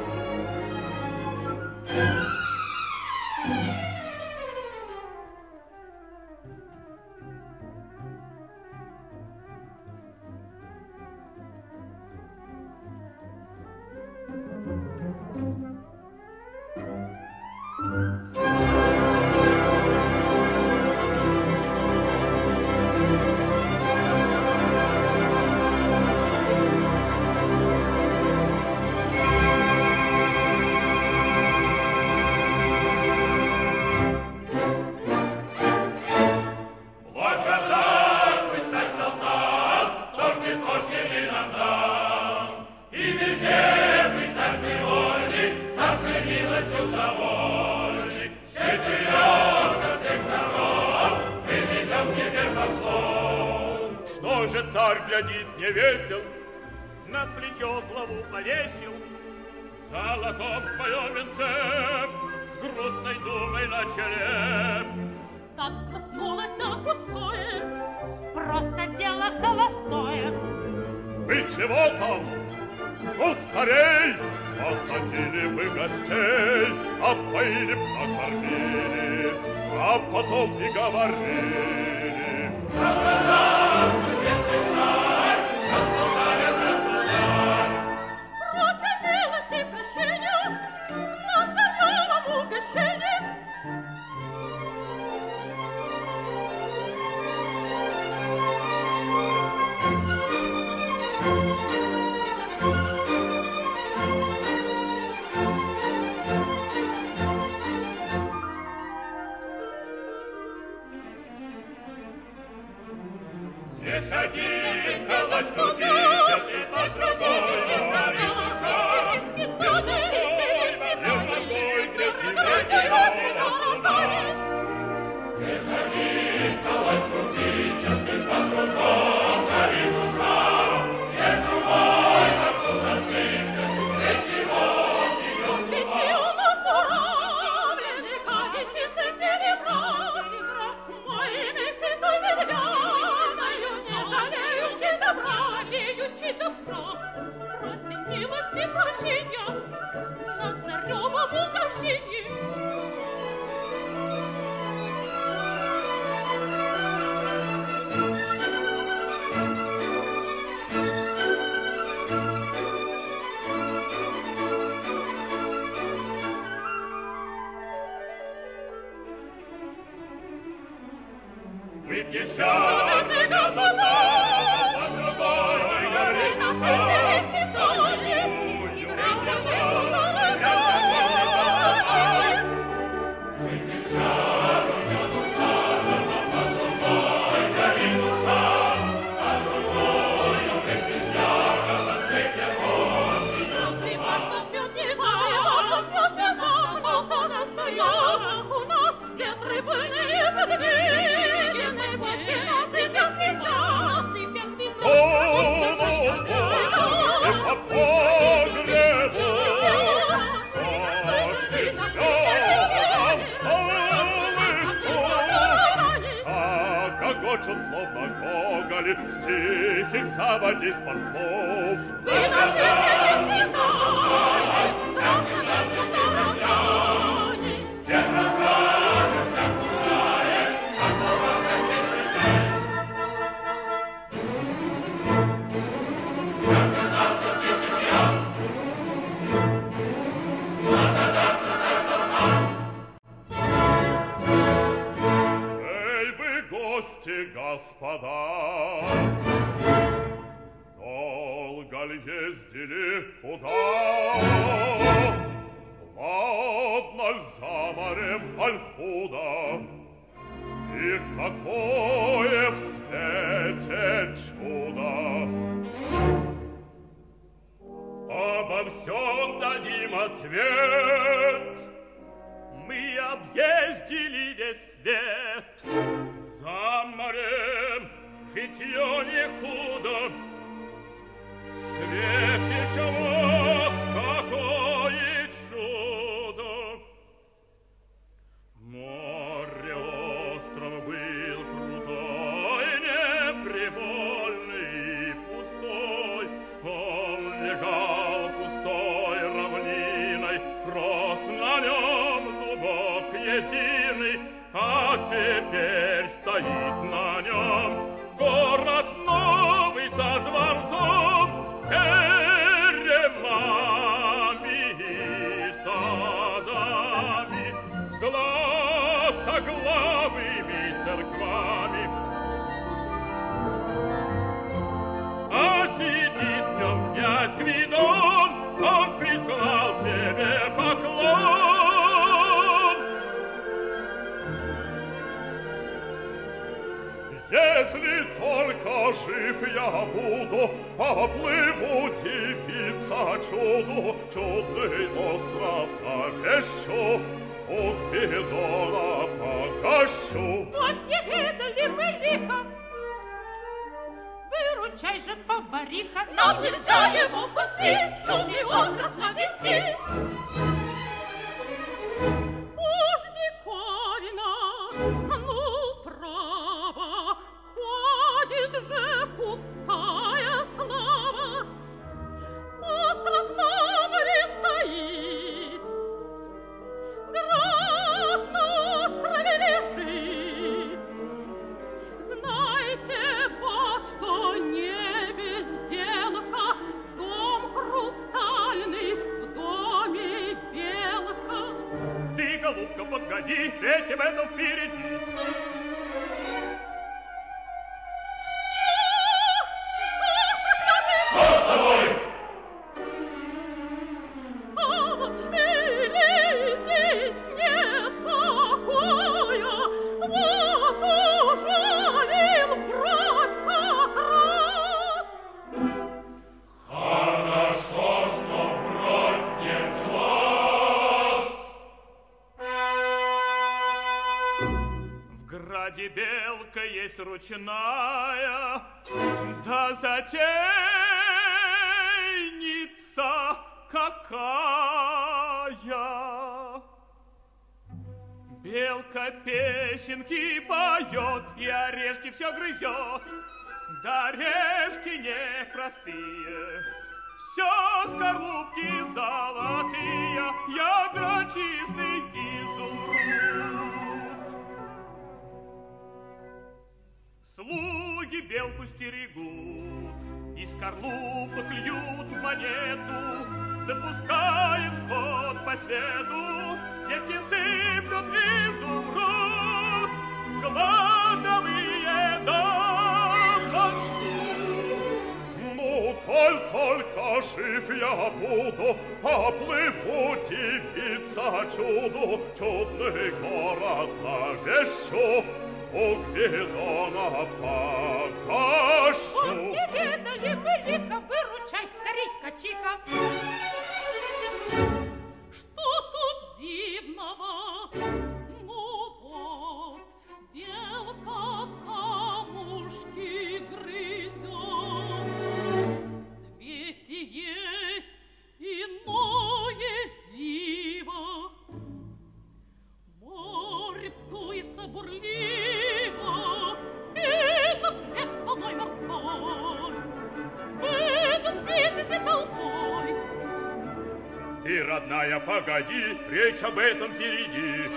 Царь глядит не весел, на плечо главу повесил, золотом в своем венце, с грустной думой на челе. Так струснулось пустое, Просто дело холостое. Вы чего там? Ну, скорей! Посадили бы гостей, опоили б, накормили, а потом и говорили. Светлый царь, государь, государь, просим милости и прощения на царевом угощении. Здесь один калачку пишет, и под другой говорит душа. И другой крепкий здесь один калачку пишет, и под другой горит душа. Здесь другой откуда сыпет, и третий он идет Свечи у нас буравлены, кади чистое серебра. Моими святой ведьмяною не жалеючи добра, просим милости и прощения на царевом угощении. Выпьешь чай, господа, под другой горит душа. У нас ветры пыльные подвигены, бочки на цепях висят, И по погребу ночь везет Загогочут, словно гоголи, стихи заводись послов. Вы наш веселый синай, всякий нас усемляне, всех расскажем, всяк узнает, как собака сесть чай. Всяк из нас сосед пьян, надо даст на царь Салтан. Эй, вы гости, господа, долго ли ездили куда? Ладно ль за морем, аль худо? И какое в свете чудо? Обо всем дадим ответ. Мы объездили весь свет. За морем житье не худо. Светишь, вот какое чудо! Море остров был крутой, Если только жив я буду, поплыву, девица, чуду, чудный остров навещу, у Гвидона погощу. Вот не видали мы лихо, выручай же, Бarbaricha, Нам нельзя его пустить, шумный остров навестить. Уж диковина, ну право, ходит же пустая слава. Остров на море стоит, град на острове лежит. Знайте, вот что не безделка, дом хрустальный, в доме белка. Ты, голубка, подгоди, этим это впереди. Что с тобой? А вот шмелей здесь нет покоя, вот ужалил бровь как раз. Хорошо, что бровь не глаз. В граде белка есть ручная, да затейница какая. Белка песенки поет и орешки все грызет, да орешки непростые, все скорлупки золотые, ядра чистый изумруд. Слуги белку стерегут, из скорлупок льют монету, допускают вход по свету, девки сыплют изумруд, кладовые до концу. Ну, коль только жив я буду, поплыву, девица, чуду, чудный город навещу, у Гвидона погощу. Вот не видали мы лихо, выручай скорей, качика. Что тут дивного? Ну вот, белка камушки грызет. В свете есть иное диво. Море вздуется бурливо, идут вверх с волной морской, идут витязи толпой. Ты, родная, погоди, речь об этом впереди.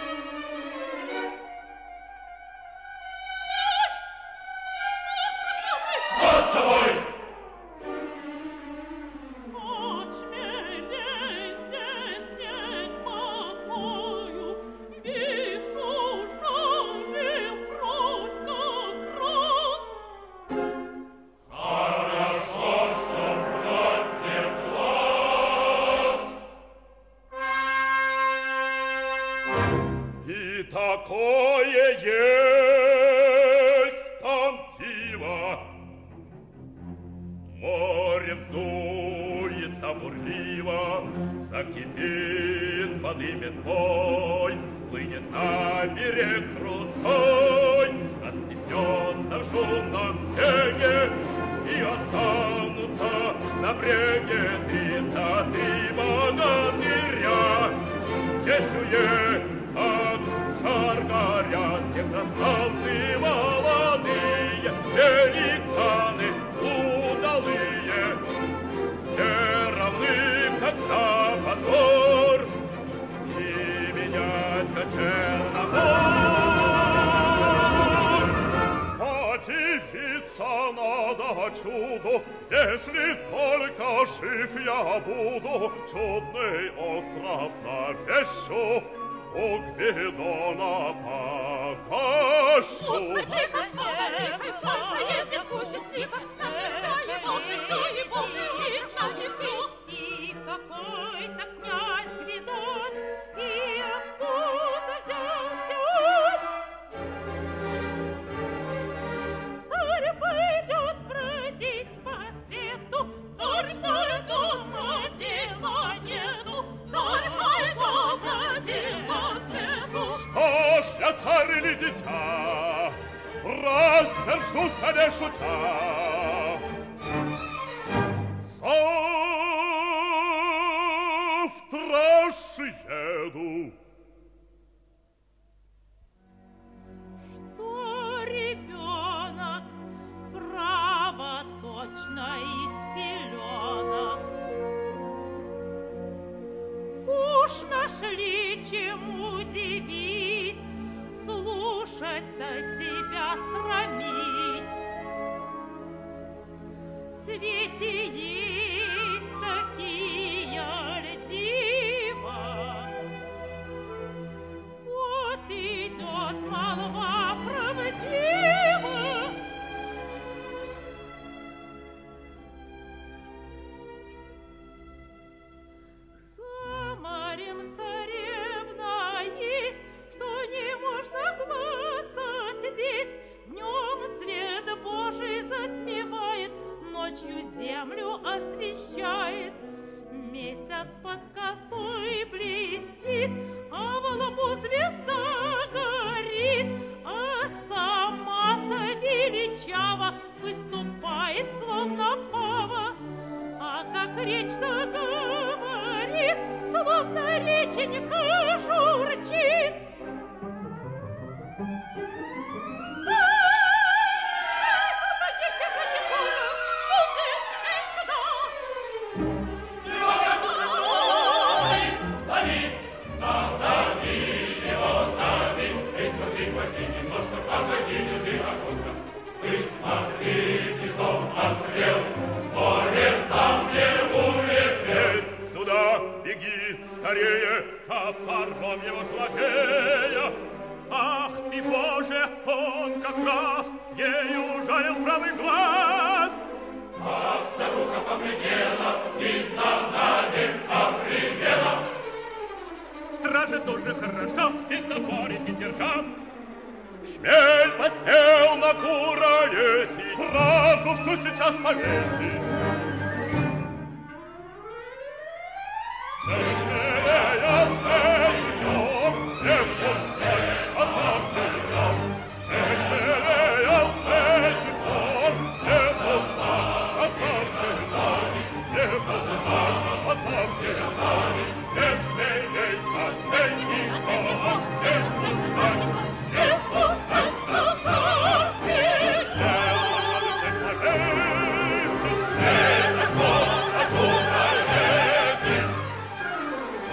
Что с тобой? От шмелей здесь нет покою, вижу, жалил бровь как раз. Хорошо, что бровь не глаз. И такое есть там диво. Море вздуется бурливо, закипит, подымет вой, плынет на берег крутой, расплеснется в шумном беге, и останутся на бреге 33 богатыря. Чешуе от жар горят все красавцы молодые, великаны удалые, все равны, как на подбор, Семенячка Черномор. А девица надо чуду, если только жив я буду, чудный остров навещу, у Гвидона погощу. Мальчика с Бarbarichой, коль поедет, будет лихо, нам нельзя его, лично не все. И какой-то князь Гвидон, и откуда взялся он? дитя, рассержуся не шутя. Завтра ж еду. Что ребенок право точно из пеленок. Уж нашли чем удивить, слушать-то себя срамить. В свете есть такие льдива. Вот идет молва правдива. За морем царевна есть, что не можно глаз отвесть. Днем свет Божий затмевает, ночью землю освещает. Месяц под косой блестит, а в лбу звезда горит, а сама-то величава выступает, словно пава. А как речь-то говорит, словно реченька журчит. Смотрите, чтоб острел, борец там не улетел. Сюда беги скорее, а паром его злодея. Ах ты, Боже, он как раз ею жалил правый глаз. Ах, старуха побледнела, видно, надень обремела. Стража тоже хороша, и топорики держа. Шмель посмел на кура ездить, стражу всю сейчас повесить. Сочнее вперед, не пускай отцовский дом. Сочнее вперед, не пускай отцовский дом. Не пускай отцовский дом. Сочнее отцовский дом. Не пускай. Не пускай отцовский дом. Не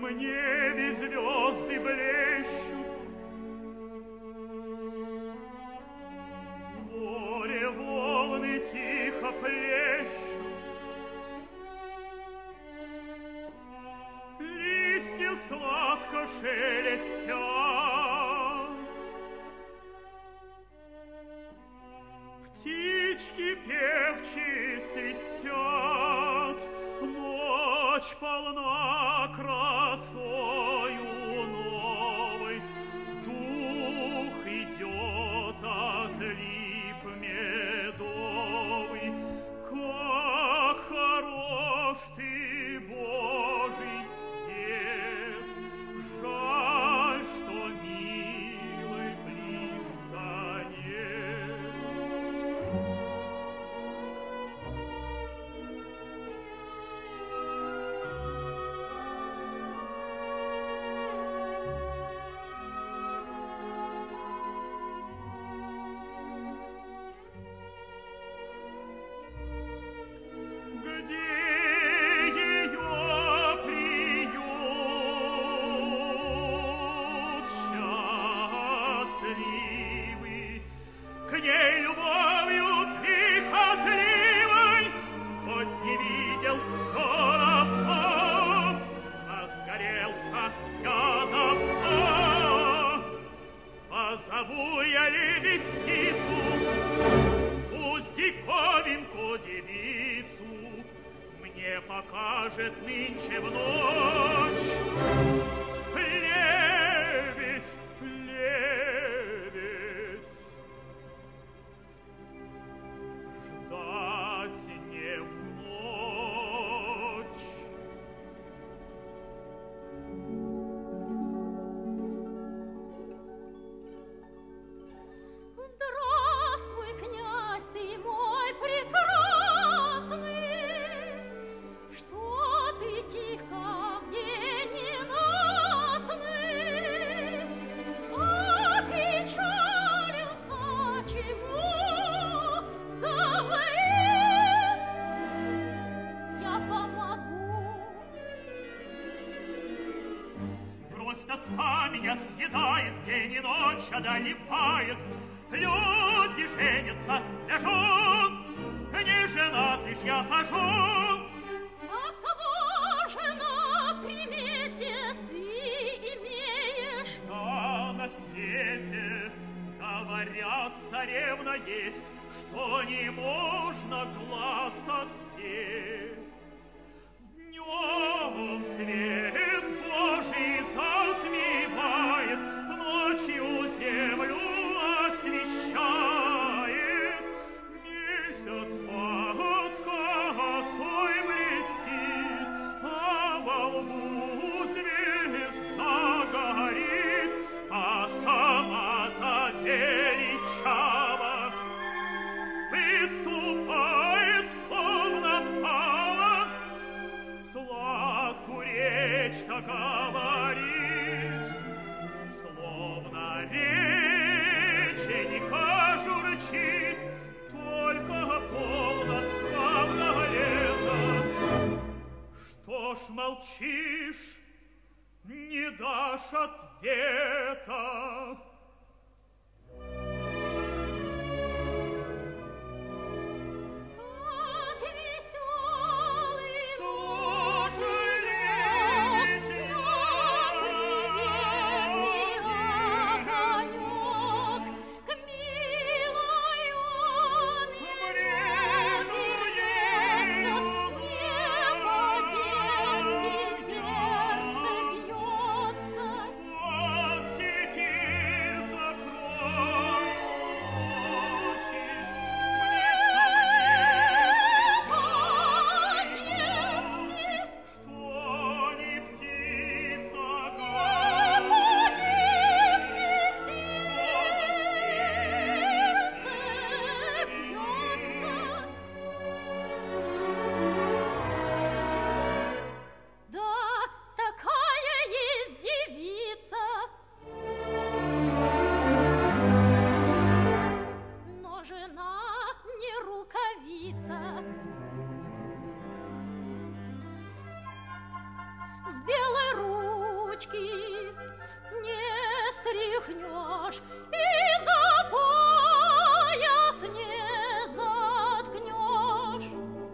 небе звезды блещут, в море волны тихо плещут, листья сладко шелестят, птички певчие свистят, ночь полна красою новой, дух идет от лип медовый. Как хорош ты, Божий свет, жаль, что милой близко нет. Позову я лебедь птицу, пусть диковинку девицу мне покажет нынче в ночь. Лебедь, лебедь, ждать не в ночь. Здравствуй, князь ты мой прекрасный, что ты тих, как день ненастный, опечалился, чему говори, я помогу. Грусть, тоска меня съедает, день и ночь одолевает. Люди женятся, ляжу, не женат лишь я хожу. А кого же на примете ты имеешь? Да на свете, говорят, царевна есть, что не можно глаз отвесть. Днем свет Божий затмевает, ночью землю освещает. Месяц под косой блестит, а во лбу звезда горит, а сама-то величава выступает, словно пала, сладкую речь-то говорит, словно реченька журчит, только полно правда лето. Что ж молчишь, не дашь ответа? Как веселый Слушай, луч, летит но приветный огонек к милою Брежу мерещится, ею не по-детски сердце бьется. Вот теперь башмачки не стряхнешь и за пояс не заткнешь.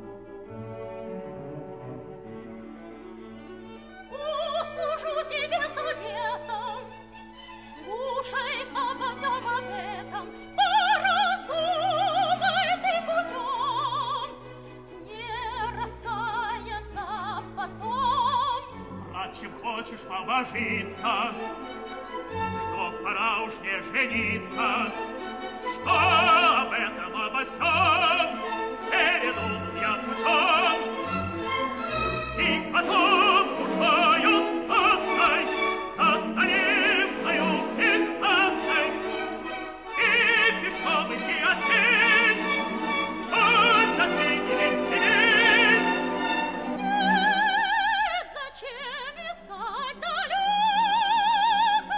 Услужу тебе советом, слушай обо всем об этом, пораздумай ты путем, не раскаяться потом. Брат, чем хочешь побожиться, что пора уж не жениться, что об этом обо всем передумал я путем. И потом ушою страстной, за царевною прекрасной, и пешком идти отень, хоть за 3 день. Нет, зачем искать далеко?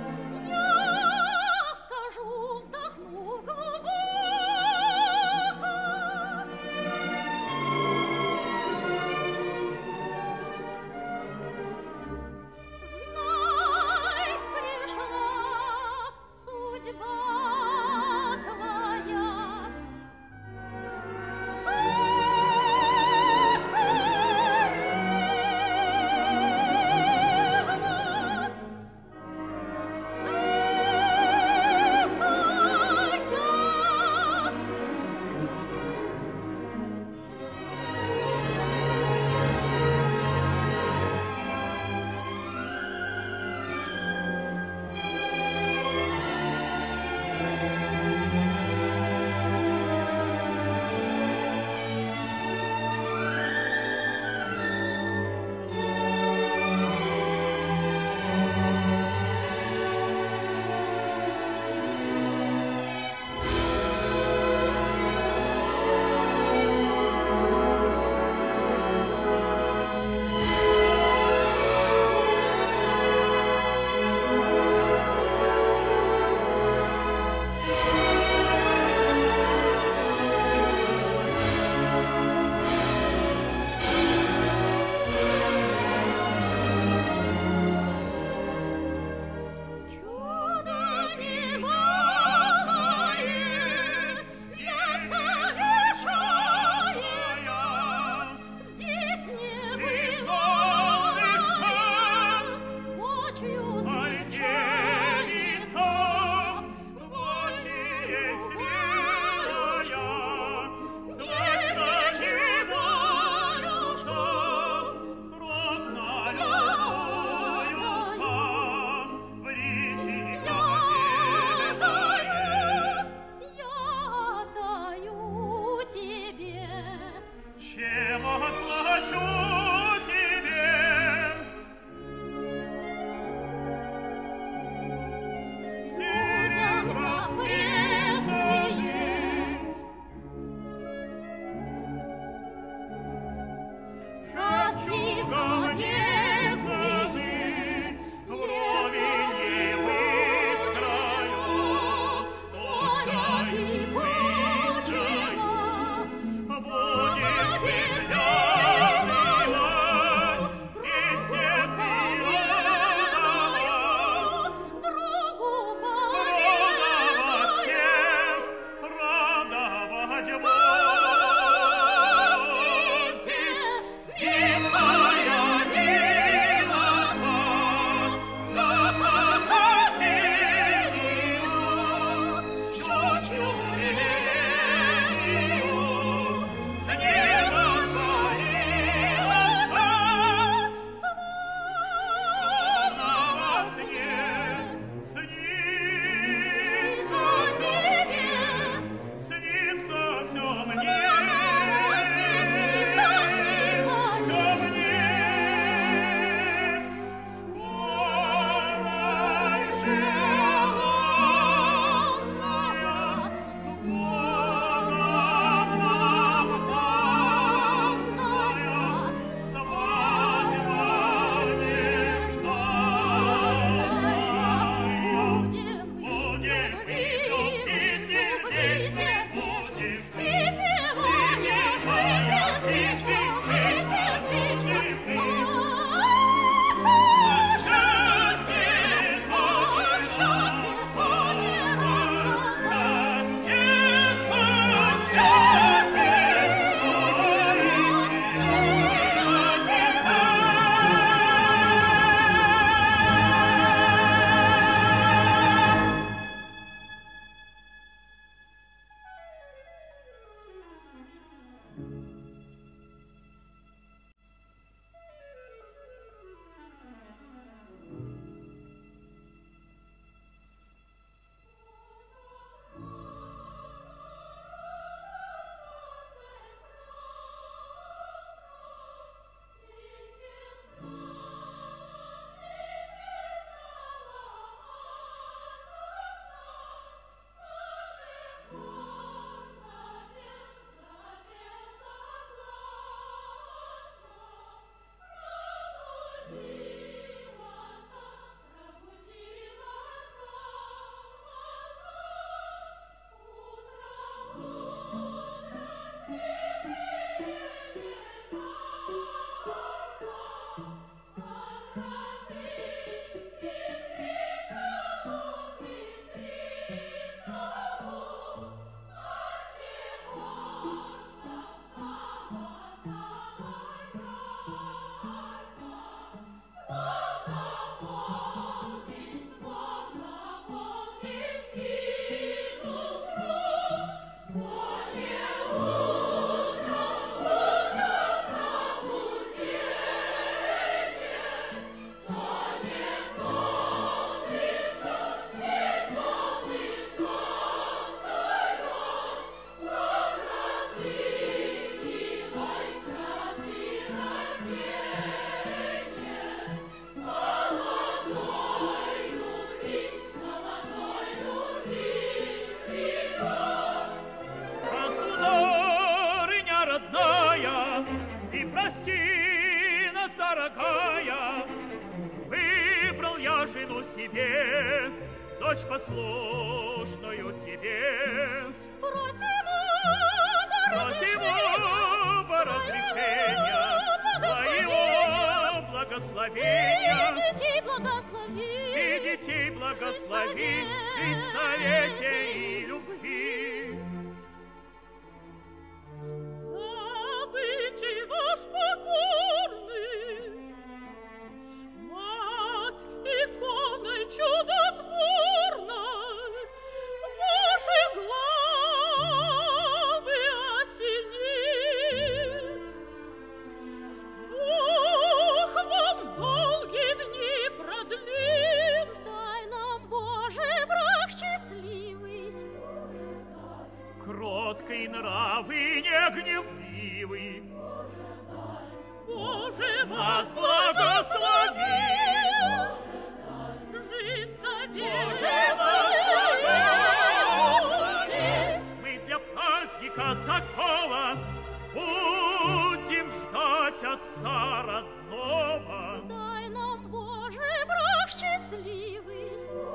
Я скажу, вздохнув глубоко, прости нас, дорогая, выбрал я жену себе, дочь послушную тебе. Просим оба разрешения, твоего благословения. И детей благослови, жить в совете и любви. Забычий ваш покорный, мать иконой чудотворной, ваши главы осенит. Бог вам долгие дни продлит, дай нам, Боже, брак счастливый. Кроткий нрав и негневливый, Боже, вас благослови. жить совет. Боже, вас благослови. Мы для праздника такого будем ждать отца родного. Дай нам, Боже, брак счастливый.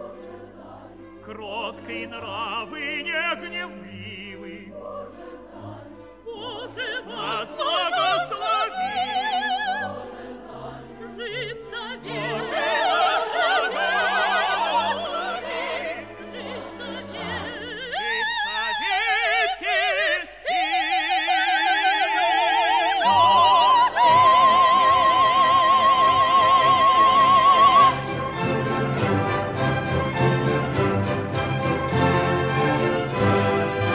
Кроткий нрав и негневливый, Боже, вас благослови. жить совет. Боже, вас благослови. Жить совет. Жить в совете и любви.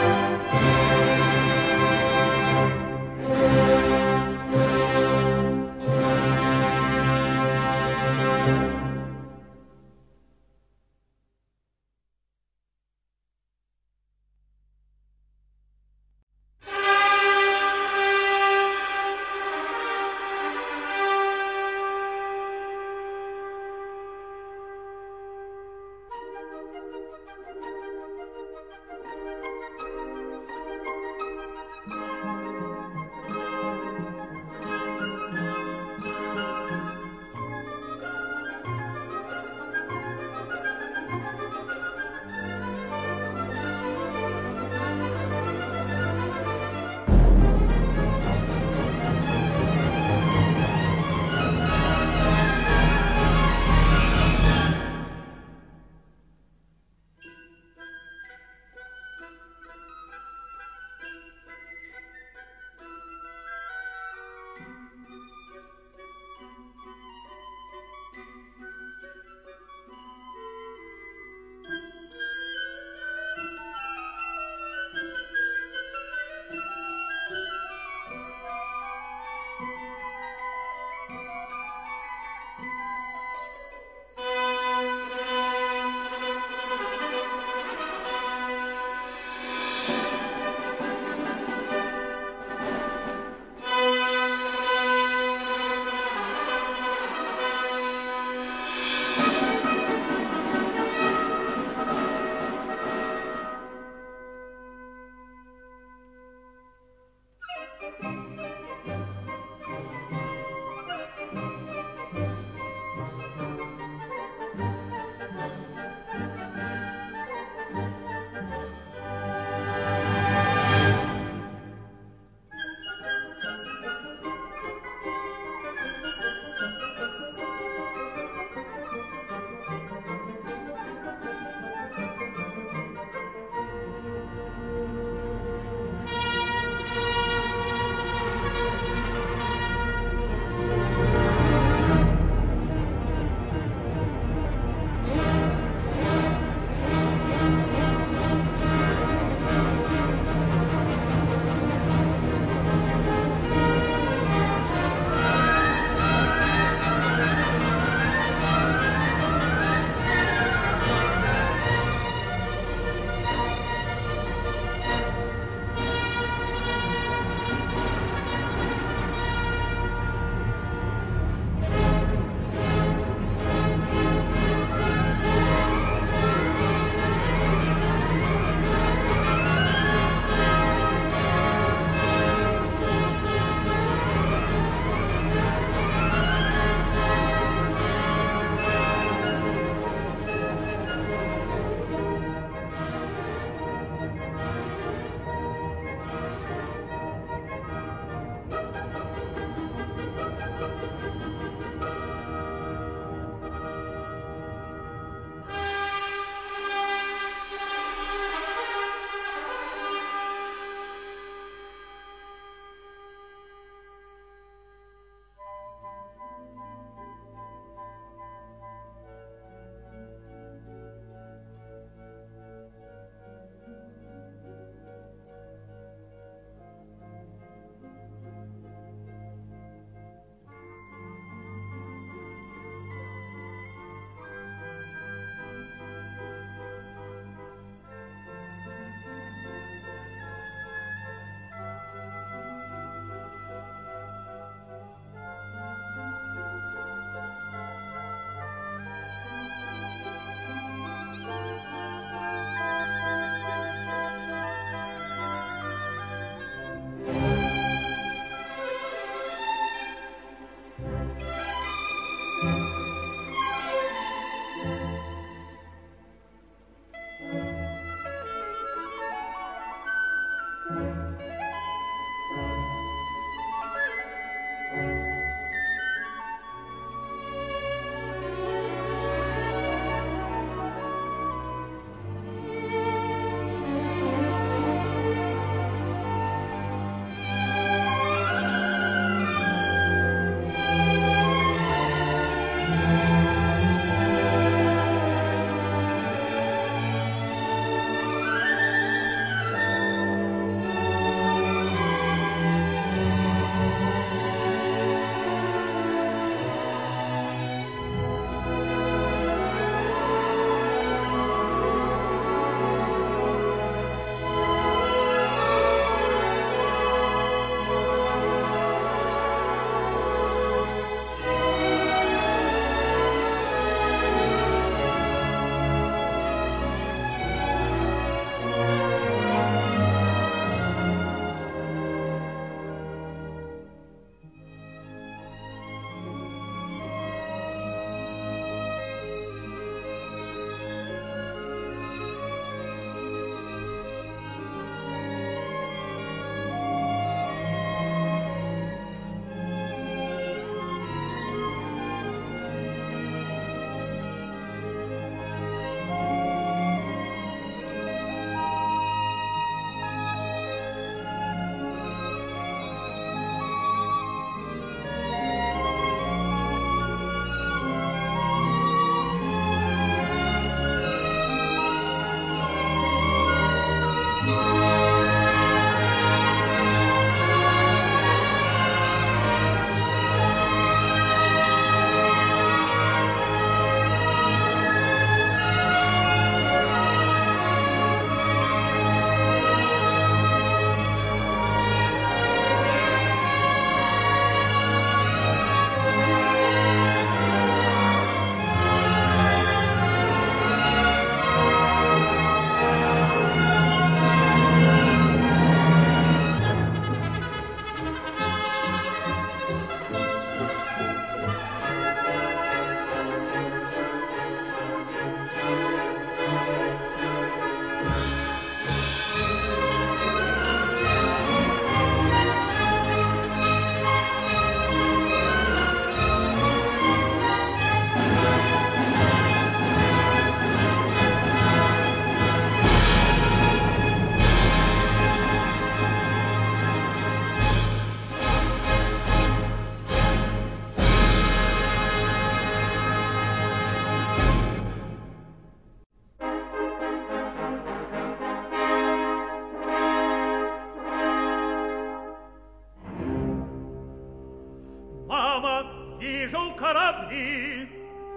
прямо вижу корабли.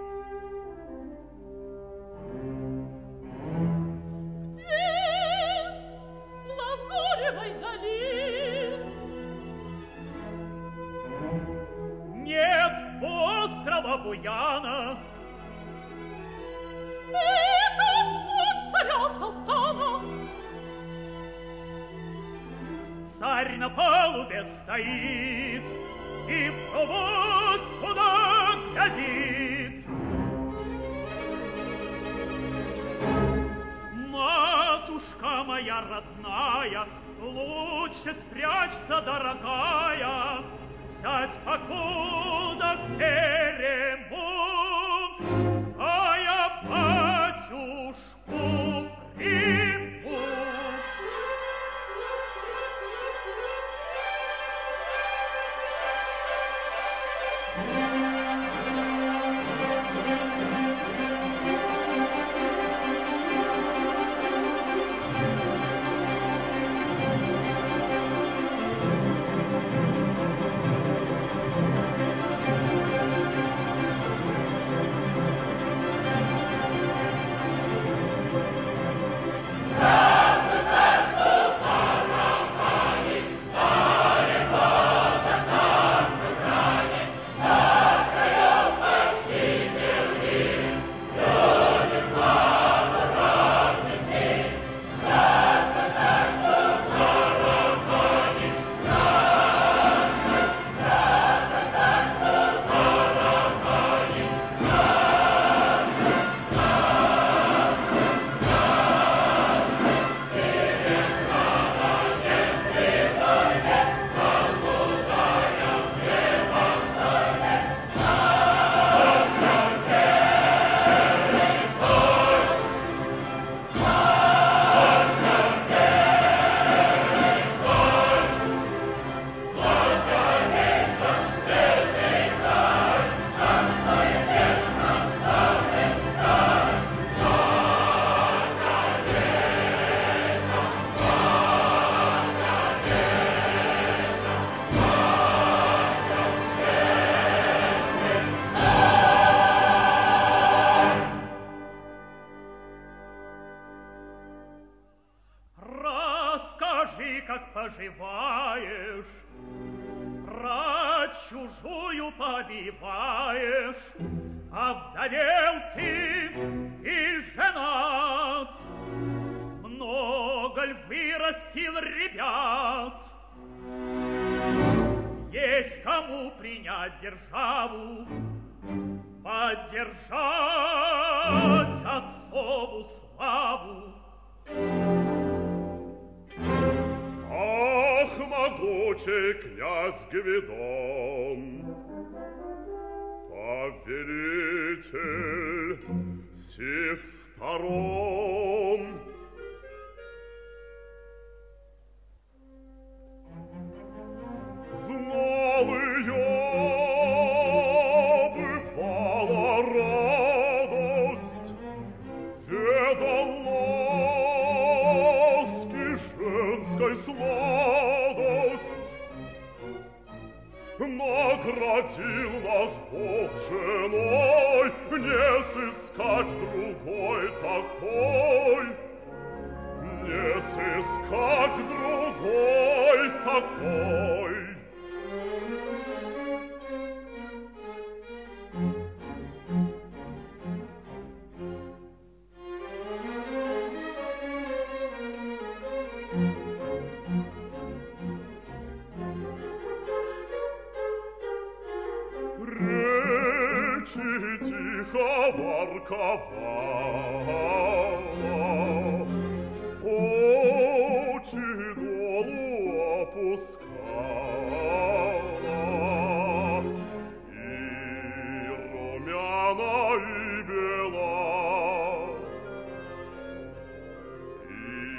Где в лазоревой дали? Нет острова Буяна. Это флот царя Салтана. Царь на палубе стоит и в того суда глядит. Матушка моя родная, лучше спрячься, дорогая, сядь покуда в терему, а я батюшку приму. Чужую побиваешь, овдовел ты и женат. Много ль вырастил ребят? Есть кому принять державу, поддержать отцову славу. Ах, могучий князь Гвидон, повелитель всех сторон, знал и я, бывала радость, ведал ласки женской сладость. Наградил нас Бог женой, не сыскать другой такой, не сыскать другой такой. Тихо ворковала, очи долу опускала, и румяна, и бела, и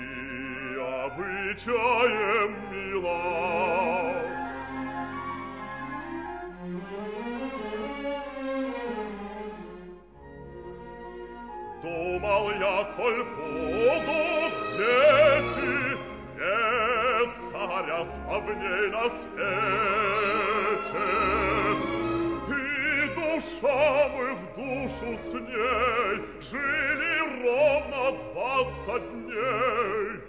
обычаем мила. Думал я, коль будут дети, нет царя славней на свете, душа мы в душу с ней жили ровно 20 дней.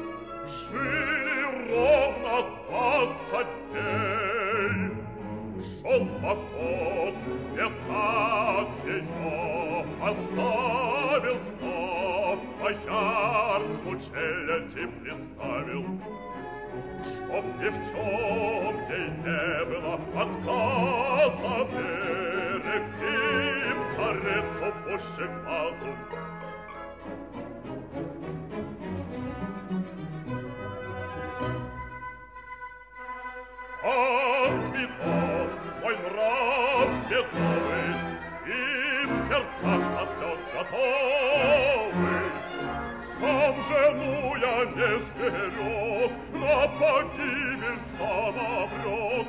Жили ровно 20 дней. Шел в поход, пятак ее оставил 100 бояр к челяди приставил. Чтоб ни в чем ей не было отказа, берегим царицу пуще глазу. А Гвидон, мой нрав бедовый, и в сердцах на все готовый. Сам жену я не сберег, на погибель сам обрек.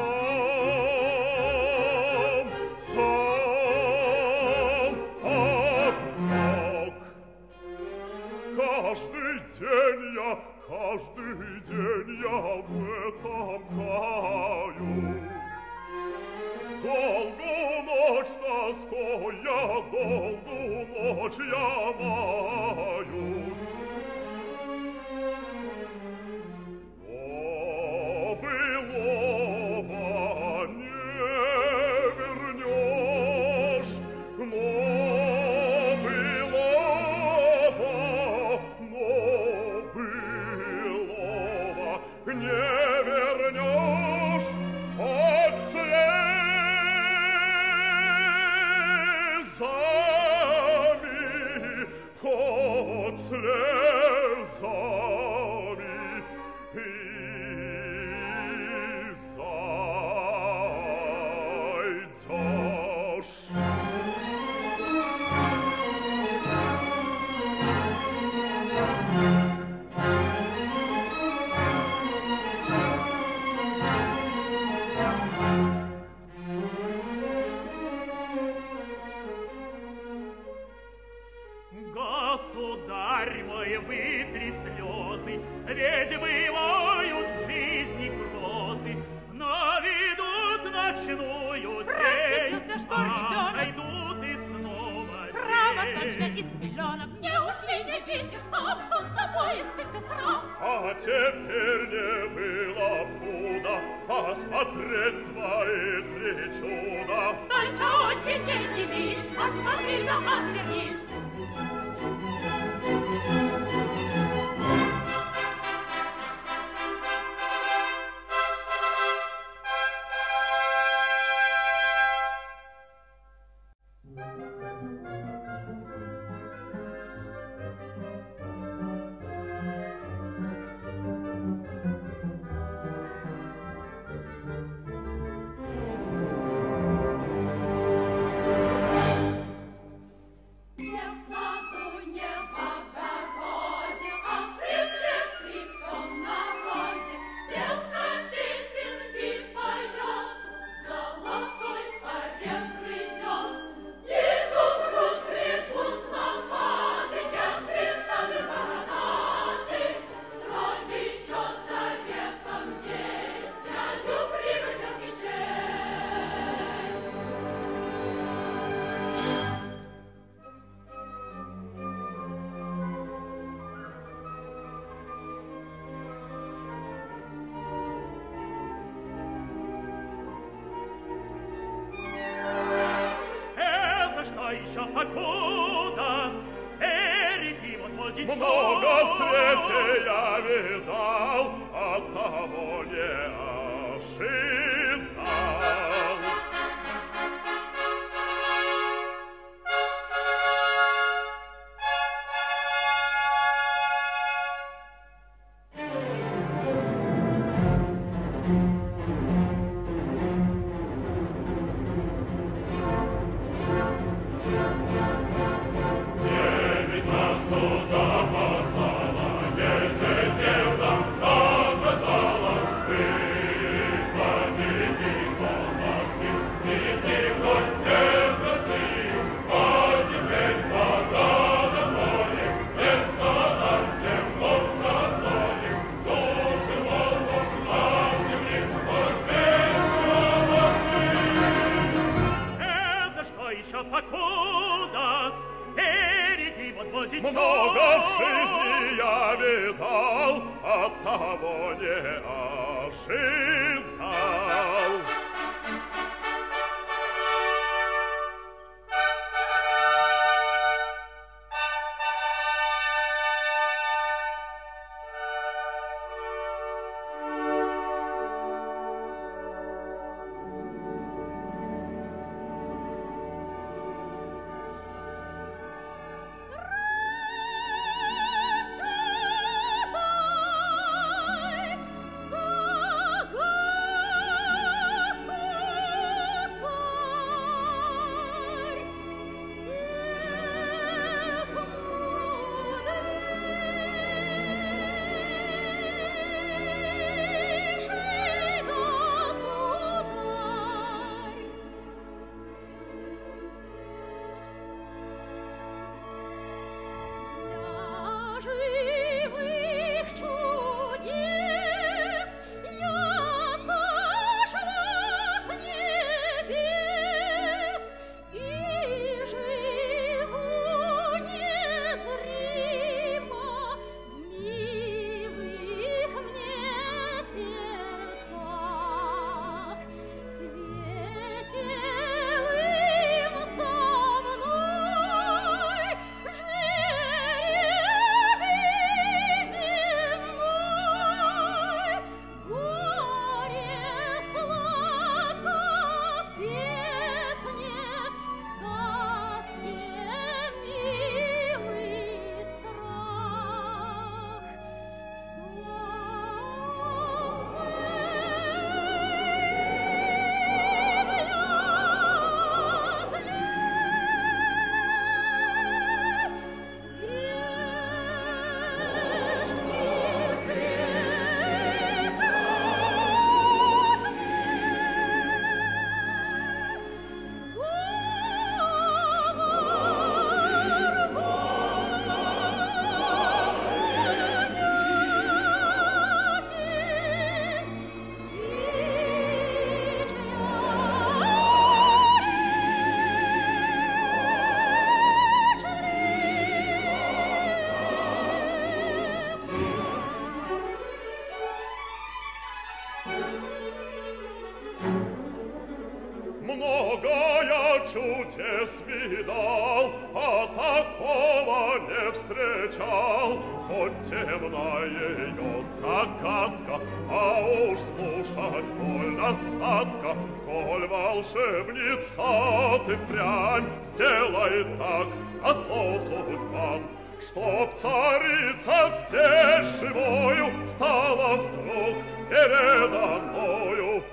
Сам обрек. Каждый день я в этом каюсь. Долгую ночь с тоской долгую ночь я маюсь. Но былого не вернешь, но былого не вернешь, хоть слезами и зайдешь. Государь мой, вытри слезы, ведь бывают в жизни грозы, наведут ночную тень, что найдут и снова день. Право точно из пеленок, неужели не видишь сам, что с тобой стыд и срам? А теперь не было б худо посмотреть твои 3 чуда. Только очень не дивись, посмотри да отвернись. еще покуда впереди вот мой много в свете я видал, от того не ожидал. Ежедневно наказала, выходи ожидал. Чудес видал, а такого не встречал. Хоть темная ее загадка, а уж слушать больно сладко. Коль волшебница ты впрямь, сделай так, а зло судьбам, чтоб царица здесь живою стала вдруг передо мною.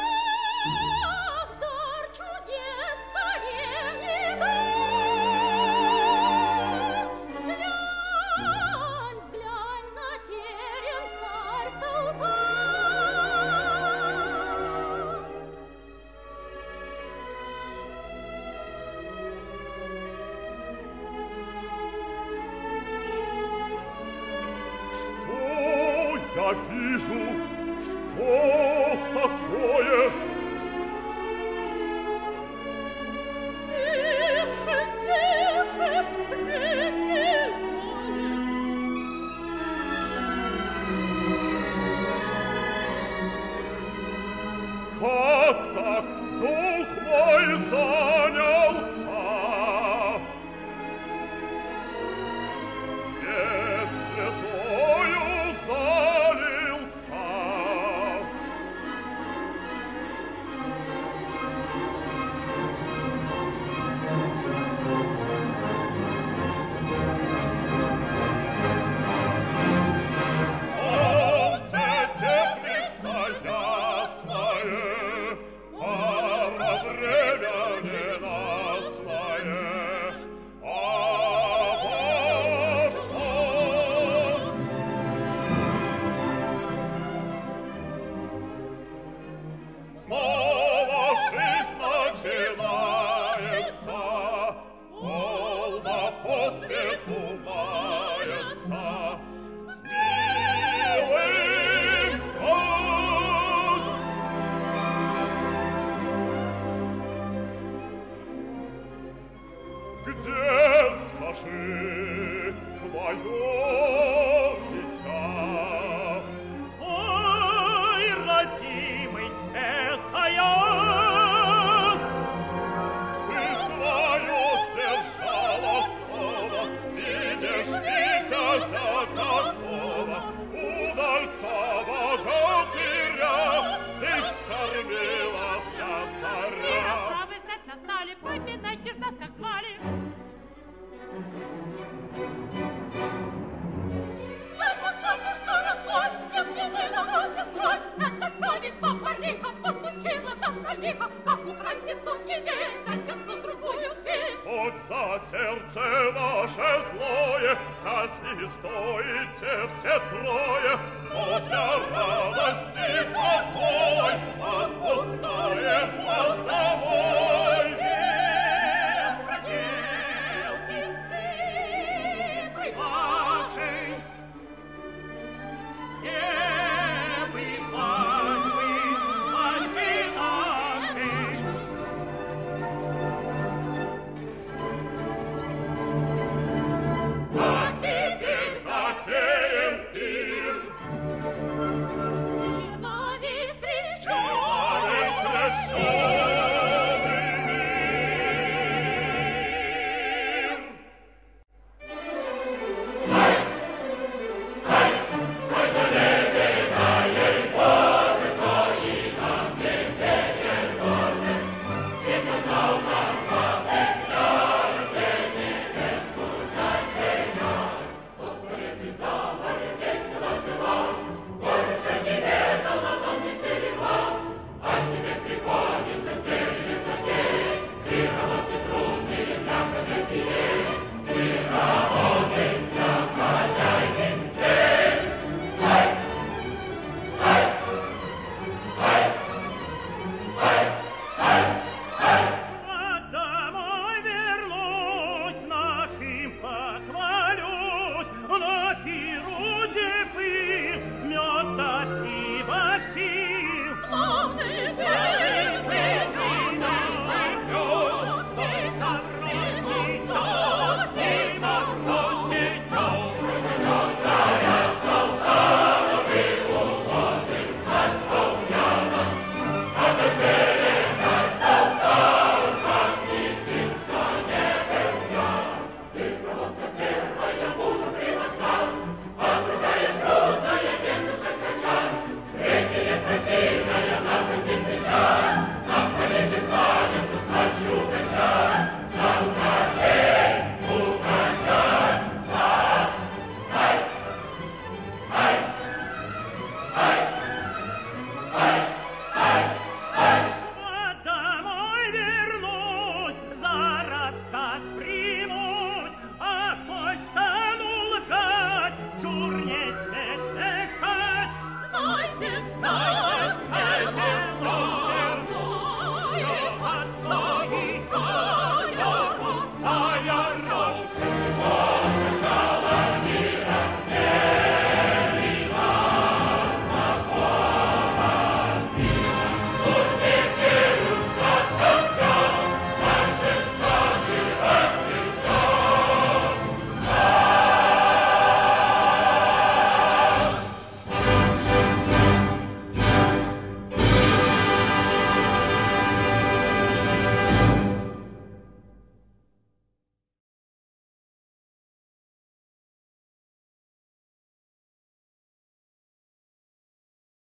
Я вижу, что такое. Тише, тише, притихай. Как так дух мой занялся? Свет слезою залился. Солнце теплится ясное, пора время не как украсть из сумки весь, дать концу другую свесть. Вот за сердце ваше злое, казни стоите все трое, но для радости